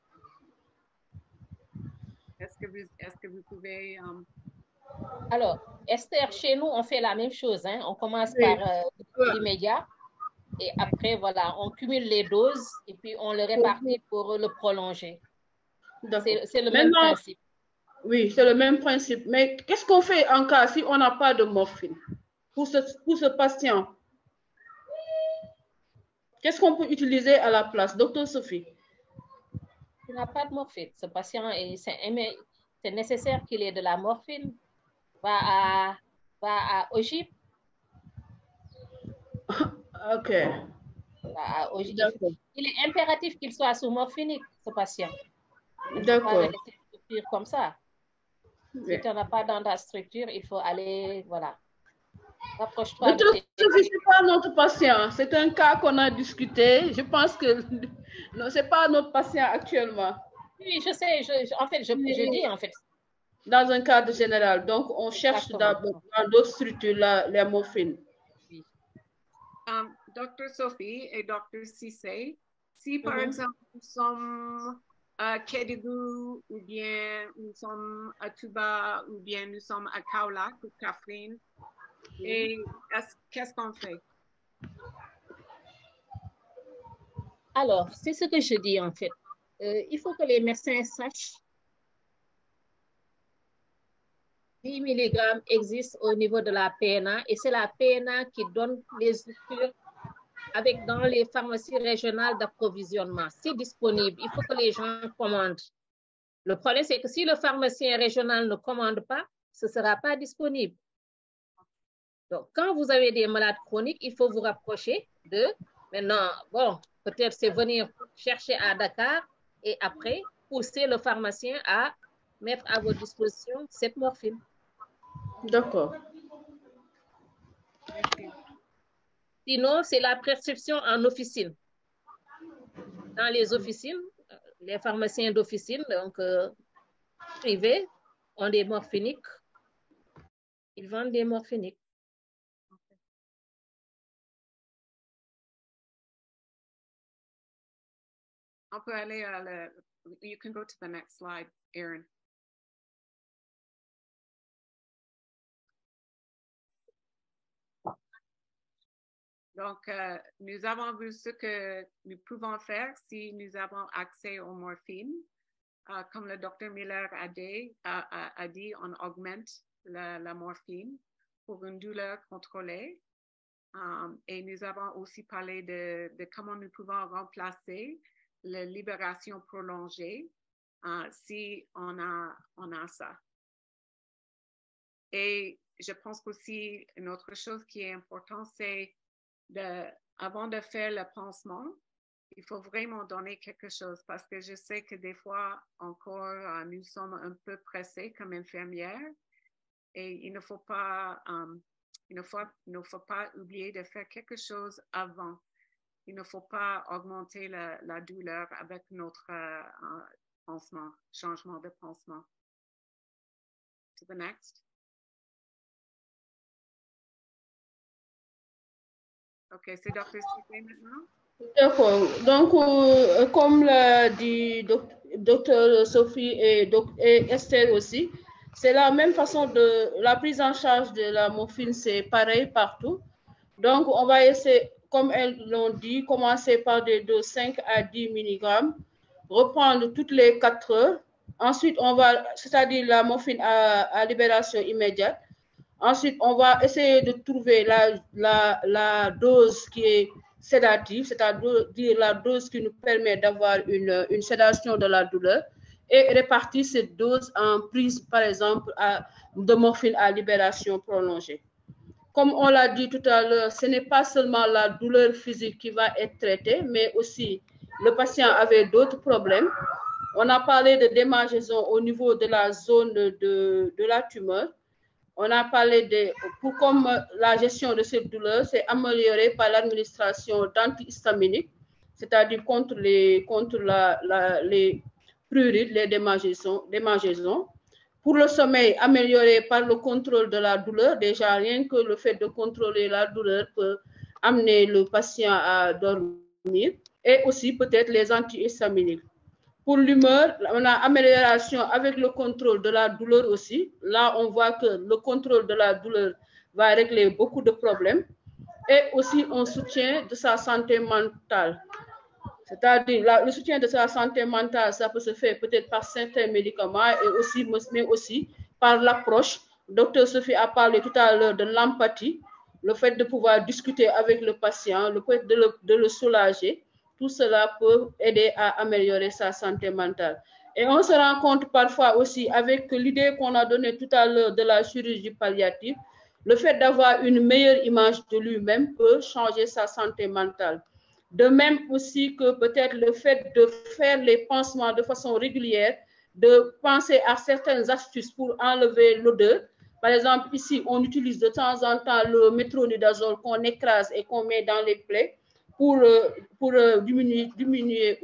est-ce que vous, est-ce que vous pouvez... Um... Alors, Esther, chez nous, on fait la même chose. Hein? On commence oui. par euh, l'immédiat et après, voilà, on cumule les doses et puis on le répartit pour le prolonger. C'est, c'est le Maintenant, même principe. Oui, c'est le même principe. Mais qu'est-ce qu'on fait en cas si on n'a pas de morphine pour ce, pour ce patient? Qu'est-ce qu'on peut utiliser à la place? Docteur Sophie. Il n'a pas de morphine. Ce patient, c'est nécessaire qu'il ait de la morphine. Va à, va à Ogip. OK. Va à Ogip. Il est impératif qu'il soit sous morphinique, ce patient. D'accord. Comme ça. Oui. Si tu n'en as pas dans ta structure, il faut aller, voilà. Rapproche-toi. Docteur Sophie, ce n'est pas notre patient. C'est un cas qu'on a discuté. Je pense que non, ce n'est pas notre patient actuellement. Oui, je sais. Je, en fait, je, je dis, en fait. Dans un cadre général. Donc, on cherche dans, dans d'autres structures la, les morphines. Oui. Um, docteur Sophie et docteur Cissé, si par mm-hmm. exemple, nous sommes à Kédougou, ou bien nous sommes à Touba, ou bien nous sommes à Kaolack ou Kaffrine, mm-hmm. et qu'est-ce qu'on fait? Alors, c'est ce que je dis en fait. Euh, il faut que les médecins sachent dix milligrammes existe au niveau de la P N A et c'est la P N A qui donne les structures avec dans les pharmacies régionales d'approvisionnement. C'est disponible. Il faut que les gens commandent. Le problème, c'est que si le pharmacien régional ne commande pas, ce ne sera pas disponible. Donc, quand vous avez des malades chroniques, il faut vous rapprocher de... Maintenant, bon, peut-être c'est venir chercher à Dakar et après, pousser le pharmacien à mettre à votre disposition cette morphine. D'accord. Sinon, c'est la prescription en officine. Dans les officines, les pharmaciens d'officine, donc euh, privés, ont des morphiniques. Ils vendent des morphiniques. On peut aller à la... You can go to the next slide, Erin. Donc, euh, nous avons vu ce que nous pouvons faire si nous avons accès aux morphines. Uh, comme le docteur Miller a dit, a, a, a dit on augmente la, la morphine pour une douleur contrôlée. Um, et nous avons aussi parlé de, de comment nous pouvons remplacer la libération prolongée uh, si on a, on a ça. Et je pense qu'aussi une autre chose qui est importante, c'est de, avant de faire le pansement, il faut vraiment donner quelque chose parce que je sais que des fois encore nous sommes un peu pressés comme infirmières et il ne faut pas, um, il ne faut, il ne faut pas oublier de faire quelque chose avant. Il ne faut pas augmenter la, la douleur avec notre uh, pansement, changement de pansement. To the next. OK, c'est docteur Cissé maintenant. D'accord. Donc, euh, comme l'a dit docteur Sophie et, doc, et Esther aussi, c'est la même façon de la prise en charge de la morphine, c'est pareil partout. Donc, on va essayer, comme elles l'ont dit, commencer par des doses cinq à dix milligrammes, reprendre toutes les quatre heures. Ensuite, on va, c'est-à-dire la morphine à, à libération immédiate. Ensuite, on va essayer de trouver la, la, la dose qui est sédative, c'est-à-dire la dose qui nous permet d'avoir une, une sédation de la douleur. et répartir cette dose en prise, par exemple, à, de morphine à libération prolongée. Comme on l'a dit tout à l'heure, ce n'est pas seulement la douleur physique qui va être traitée, mais aussi le patient avait d'autres problèmes. On a parlé de démangeaison au niveau de la zone de, de la tumeur. On a parlé de, pour comme la gestion de cette douleur, c'est amélioré par l'administration d'antihistaminiques, c'est-à-dire contre les, contre la, la, les prurites, les démangeaisons, démangeaisons. Pour le sommeil, amélioré par le contrôle de la douleur. Déjà, rien que le fait de contrôler la douleur peut amener le patient à dormir. Et aussi peut-être les antihistaminiques. Pour l'humeur, on a amélioration avec le contrôle de la douleur aussi. Là, on voit que le contrôle de la douleur va régler beaucoup de problèmes. Et aussi un soutien de sa santé mentale. C'est-à-dire le soutien de sa santé mentale, ça peut se faire peut-être par certains médicaments et aussi, mais aussi par l'approche. Docteur Sophie a parlé tout à l'heure de l'empathie, le fait de pouvoir discuter avec le patient, le fait de le, de le soulager. Tout cela peut aider à améliorer sa santé mentale. Et on se rend compte parfois aussi avec l'idée qu'on a donnée tout à l'heure de la chirurgie palliative, le fait d'avoir une meilleure image de lui-même peut changer sa santé mentale. De même aussi que peut-être le fait de faire les pansements de façon régulière, de penser à certaines astuces pour enlever l'odeur. Par exemple, ici, on utilise de temps en temps le métronidazole qu'on écrase et qu'on met dans les plaies pour, pour diminuer, diminuer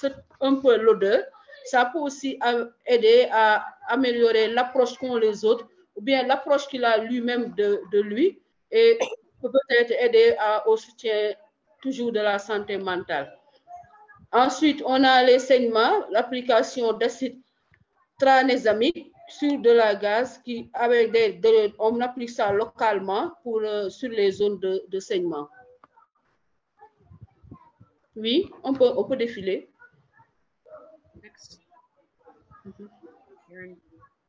un peu l'odeur. Ça peut aussi aider à améliorer l'approche qu'ont les autres ou bien l'approche qu'il a lui-même de, de lui et peut peut-être aider à, au soutien toujours de la santé mentale. Ensuite, on a les saignements, l'application d'acide tranexamique sur de la gaz qui, avec des, de, on applique ça localement pour, euh, sur les zones de, de saignement. Oui, on peut, on peut défiler. Mm-hmm.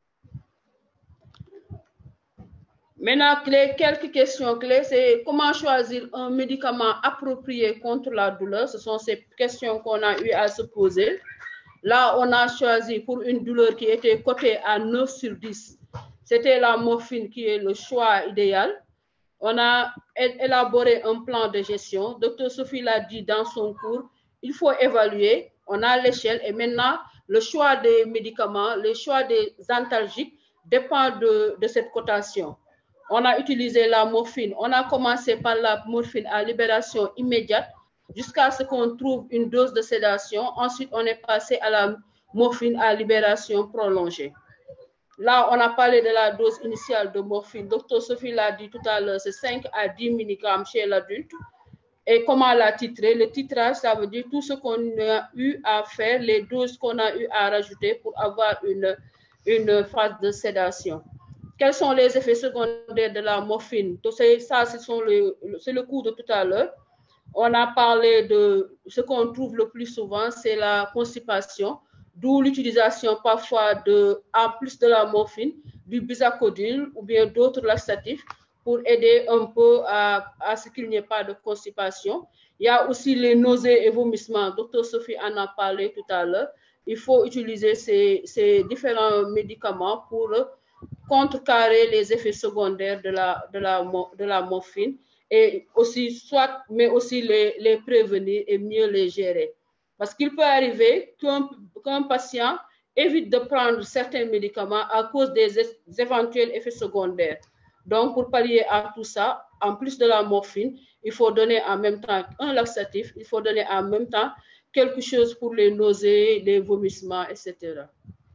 Maintenant, les quelques questions clés, c'est comment choisir un médicament approprié contre la douleur. Ce sont ces questions qu'on a eu à se poser. Là, on a choisi pour une douleur qui était cotée à neuf sur dix. C'était la morphine qui est le choix idéal. On a élaboré un plan de gestion. Docteur Sophie l'a dit dans son cours, il faut évaluer. On a l'échelle et maintenant, le choix des médicaments, le choix des antalgiques dépend de, de cette cotation. On a utilisé la morphine. On a commencé par la morphine à libération immédiate jusqu'à ce qu'on trouve une dose de sédation. Ensuite, on est passé à la morphine à libération prolongée. Là, on a parlé de la dose initiale de morphine. Docteur Sophie l'a dit tout à l'heure, c'est cinq à dix milligrammes chez l'adulte. Et comment la titrer? Le titrage, ça veut dire tout ce qu'on a eu à faire, les doses qu'on a eu à rajouter pour avoir une, une phase de sédation. Quels sont les effets secondaires de la morphine? Ça, c'est le, le cours de tout à l'heure. On a parlé de ce qu'on trouve le plus souvent, c'est la constipation, d'où l'utilisation parfois, de, en plus de la morphine, du bisacodyl ou bien d'autres laxatifs pour aider un peu à, à ce qu'il n'y ait pas de constipation. Il y a aussi les nausées et vomissements. Docteur Sophie en a parlé tout à l'heure. Il faut utiliser ces, ces différents médicaments pour contrecarrer les effets secondaires de la, de la, de la morphine et aussi, soit, mais aussi les, les prévenir et mieux les gérer. Parce qu'il peut arriver qu'un qu'un patient évite de prendre certains médicaments à cause des, des éventuels effets secondaires. Donc, pour pallier à tout ça, en plus de la morphine, il faut donner en même temps un laxatif, il faut donner en même temps quelque chose pour les nausées, les vomissements, et cetera.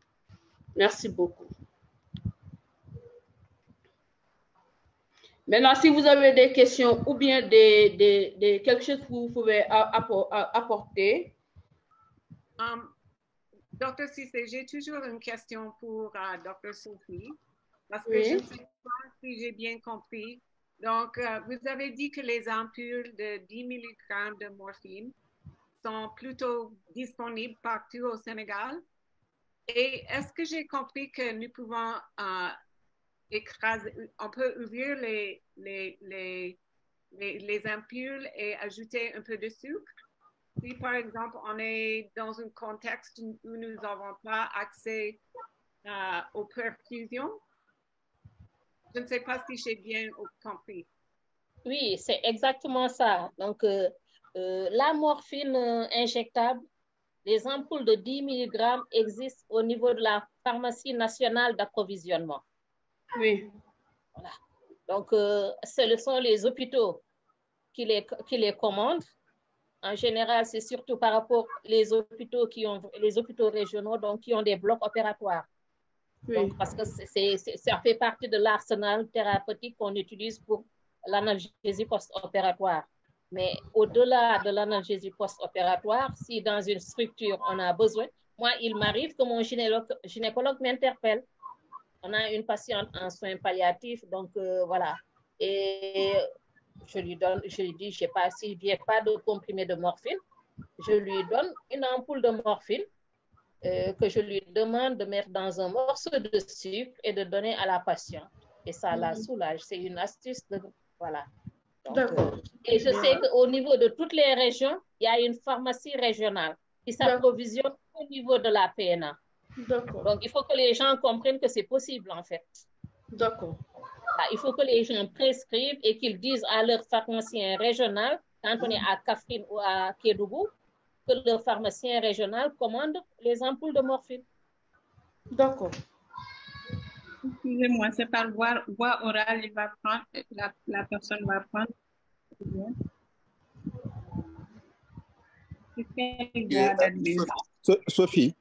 Merci beaucoup. Maintenant, si vous avez des questions ou bien des, des, des, quelque chose que vous pouvez apporter. Um, docteur Cissé, j'ai toujours une question pour uh, docteur Sophie, parce que oui. Je ne sais pas si j'ai bien compris. Donc, uh, vous avez dit que les ampoules de dix milligrammes de morphine sont plutôt disponibles partout au Sénégal. Et est-ce que j'ai compris que nous pouvons uh, écraser, on peut ouvrir les, les, les, les, les ampoules et ajouter un peu de sucre? Si, par exemple, on est dans un contexte où nous n'avons pas accès euh, aux perfusions, je ne sais pas si j'ai bien compris. Oui, c'est exactement ça. Donc, euh, euh, la morphine euh, injectable, les ampoules de dix milligrammes existent au niveau de la pharmacie nationale d'approvisionnement. Oui. Voilà. Donc, euh, ce sont les hôpitaux qui les, qui les commandent. En général, c'est surtout par rapport aux hôpitaux qui ont, les hôpitaux régionaux, donc qui ont des blocs opératoires. Oui. Donc, parce que c'est, c'est, ça fait partie de l'arsenal thérapeutique qu'on utilise pour l'analgésie post-opératoire. Mais au-delà de l'analgésie post-opératoire, si dans une structure on a besoin, moi, il m'arrive que mon gynécologue, gynécologue m'interpelle. On a une patiente en soins palliatifs, donc euh, voilà. Et je lui donne, je lui dis, je sais pas, s'il n'y a pas de comprimé de morphine, je lui donne une ampoule de morphine euh, que je lui demande de mettre dans un morceau de sucre et de donner à la patiente. Et ça la soulage. C'est une astuce de... Voilà. D'accord. Et je sais qu'au niveau de toutes les régions, il y a une pharmacie régionale qui s'approvisionne au niveau de la P N A. D'accord. Donc, il faut que les gens comprennent que c'est possible, en fait. D'accord. Il faut que les gens prescrivent et qu'ils disent à leur pharmacien régional, quand on est à Kaffrine ou à Kédougou, que leur pharmacien régional commande les ampoules de morphine. D'accord. Excusez-moi, c'est par voie, voie orale, il va prendre, la, la personne va prendre. Yeah, uh, Sophie.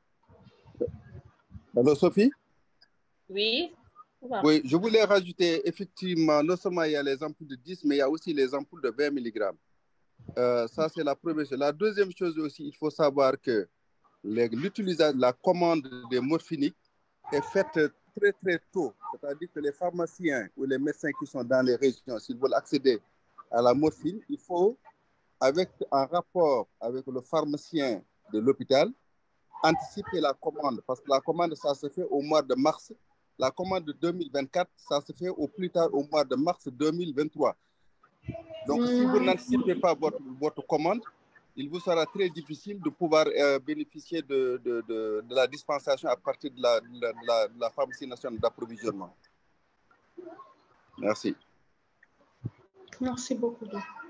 Allô, Sophie? Oui. Oui, je voulais rajouter, effectivement, non seulement il y a les ampoules de dix, mais il y a aussi les ampoules de vingt milligrammes. Euh, ça, c'est la première chose. La deuxième chose aussi, il faut savoir que l'utilisation, la commande des morphiniques est faite très, très tôt. C'est-à-dire que les pharmaciens ou les médecins qui sont dans les régions, s'ils veulent accéder à la morphine, il faut, avec un rapport avec le pharmacien de l'hôpital, anticiper la commande. Parce que la commande, ça se fait au mois de mars. La commande de deux mille vingt-quatre, ça se fait au plus tard au mois de mars deux mille vingt-trois. Donc, mmh. si vous n'anticipez pas votre, votre commande, il vous sera très difficile de pouvoir euh, bénéficier de, de, de, de la dispensation à partir de la, de la, de la, de la pharmacie nationale d'approvisionnement. Merci. Merci beaucoup.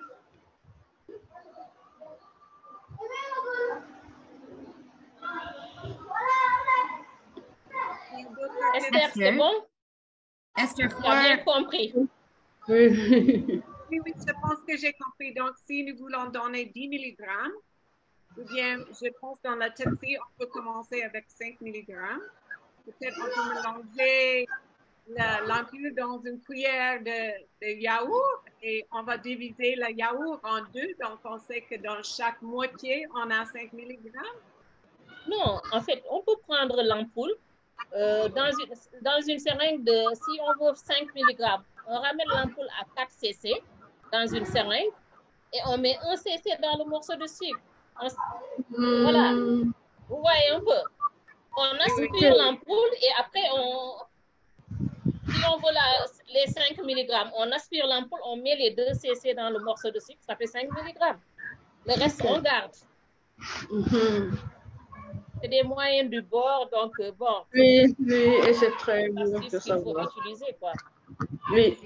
Esther, c'est bon? Esther, tu as bien compris. Oui, oui, je pense que j'ai compris. Donc, si nous voulons donner dix milligrammes, ou bien, je pense dans la Tepsi, on peut commencer avec cinq milligrammes. Peut-être on peut mélanger l'ampoule dans une cuillère de, de yaourt et on va diviser le yaourt en deux. Donc, on sait que dans chaque moitié, on a cinq milligrammes. Non, en fait, on peut prendre l'ampoule euh, dans, une, dans une seringue de, si on veut cinq milligrammes, on ramène l'ampoule à quatre cc dans une seringue et on met un cc dans le morceau de sucre. On, mmh. Voilà. Vous voyez un peu. On aspire l'ampoule et après, on, si on veut la, les cinq milligrammes, on aspire l'ampoule, on met les deux cc dans le morceau de sucre, ça fait cinq milligrammes. Le reste, on garde. Mmh. C'est des moyens du bord, donc euh, bon. Oui, oui, et c'est très bien de savoir. Faut utiliser, quoi. Oui.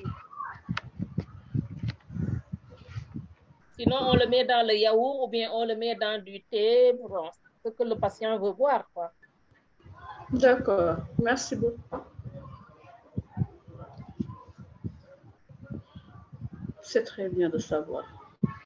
Sinon, on le met dans le yaourt ou bien on le met dans du thé, bon, ce que le patient veut boire, quoi. D'accord, merci beaucoup. C'est très bien de savoir.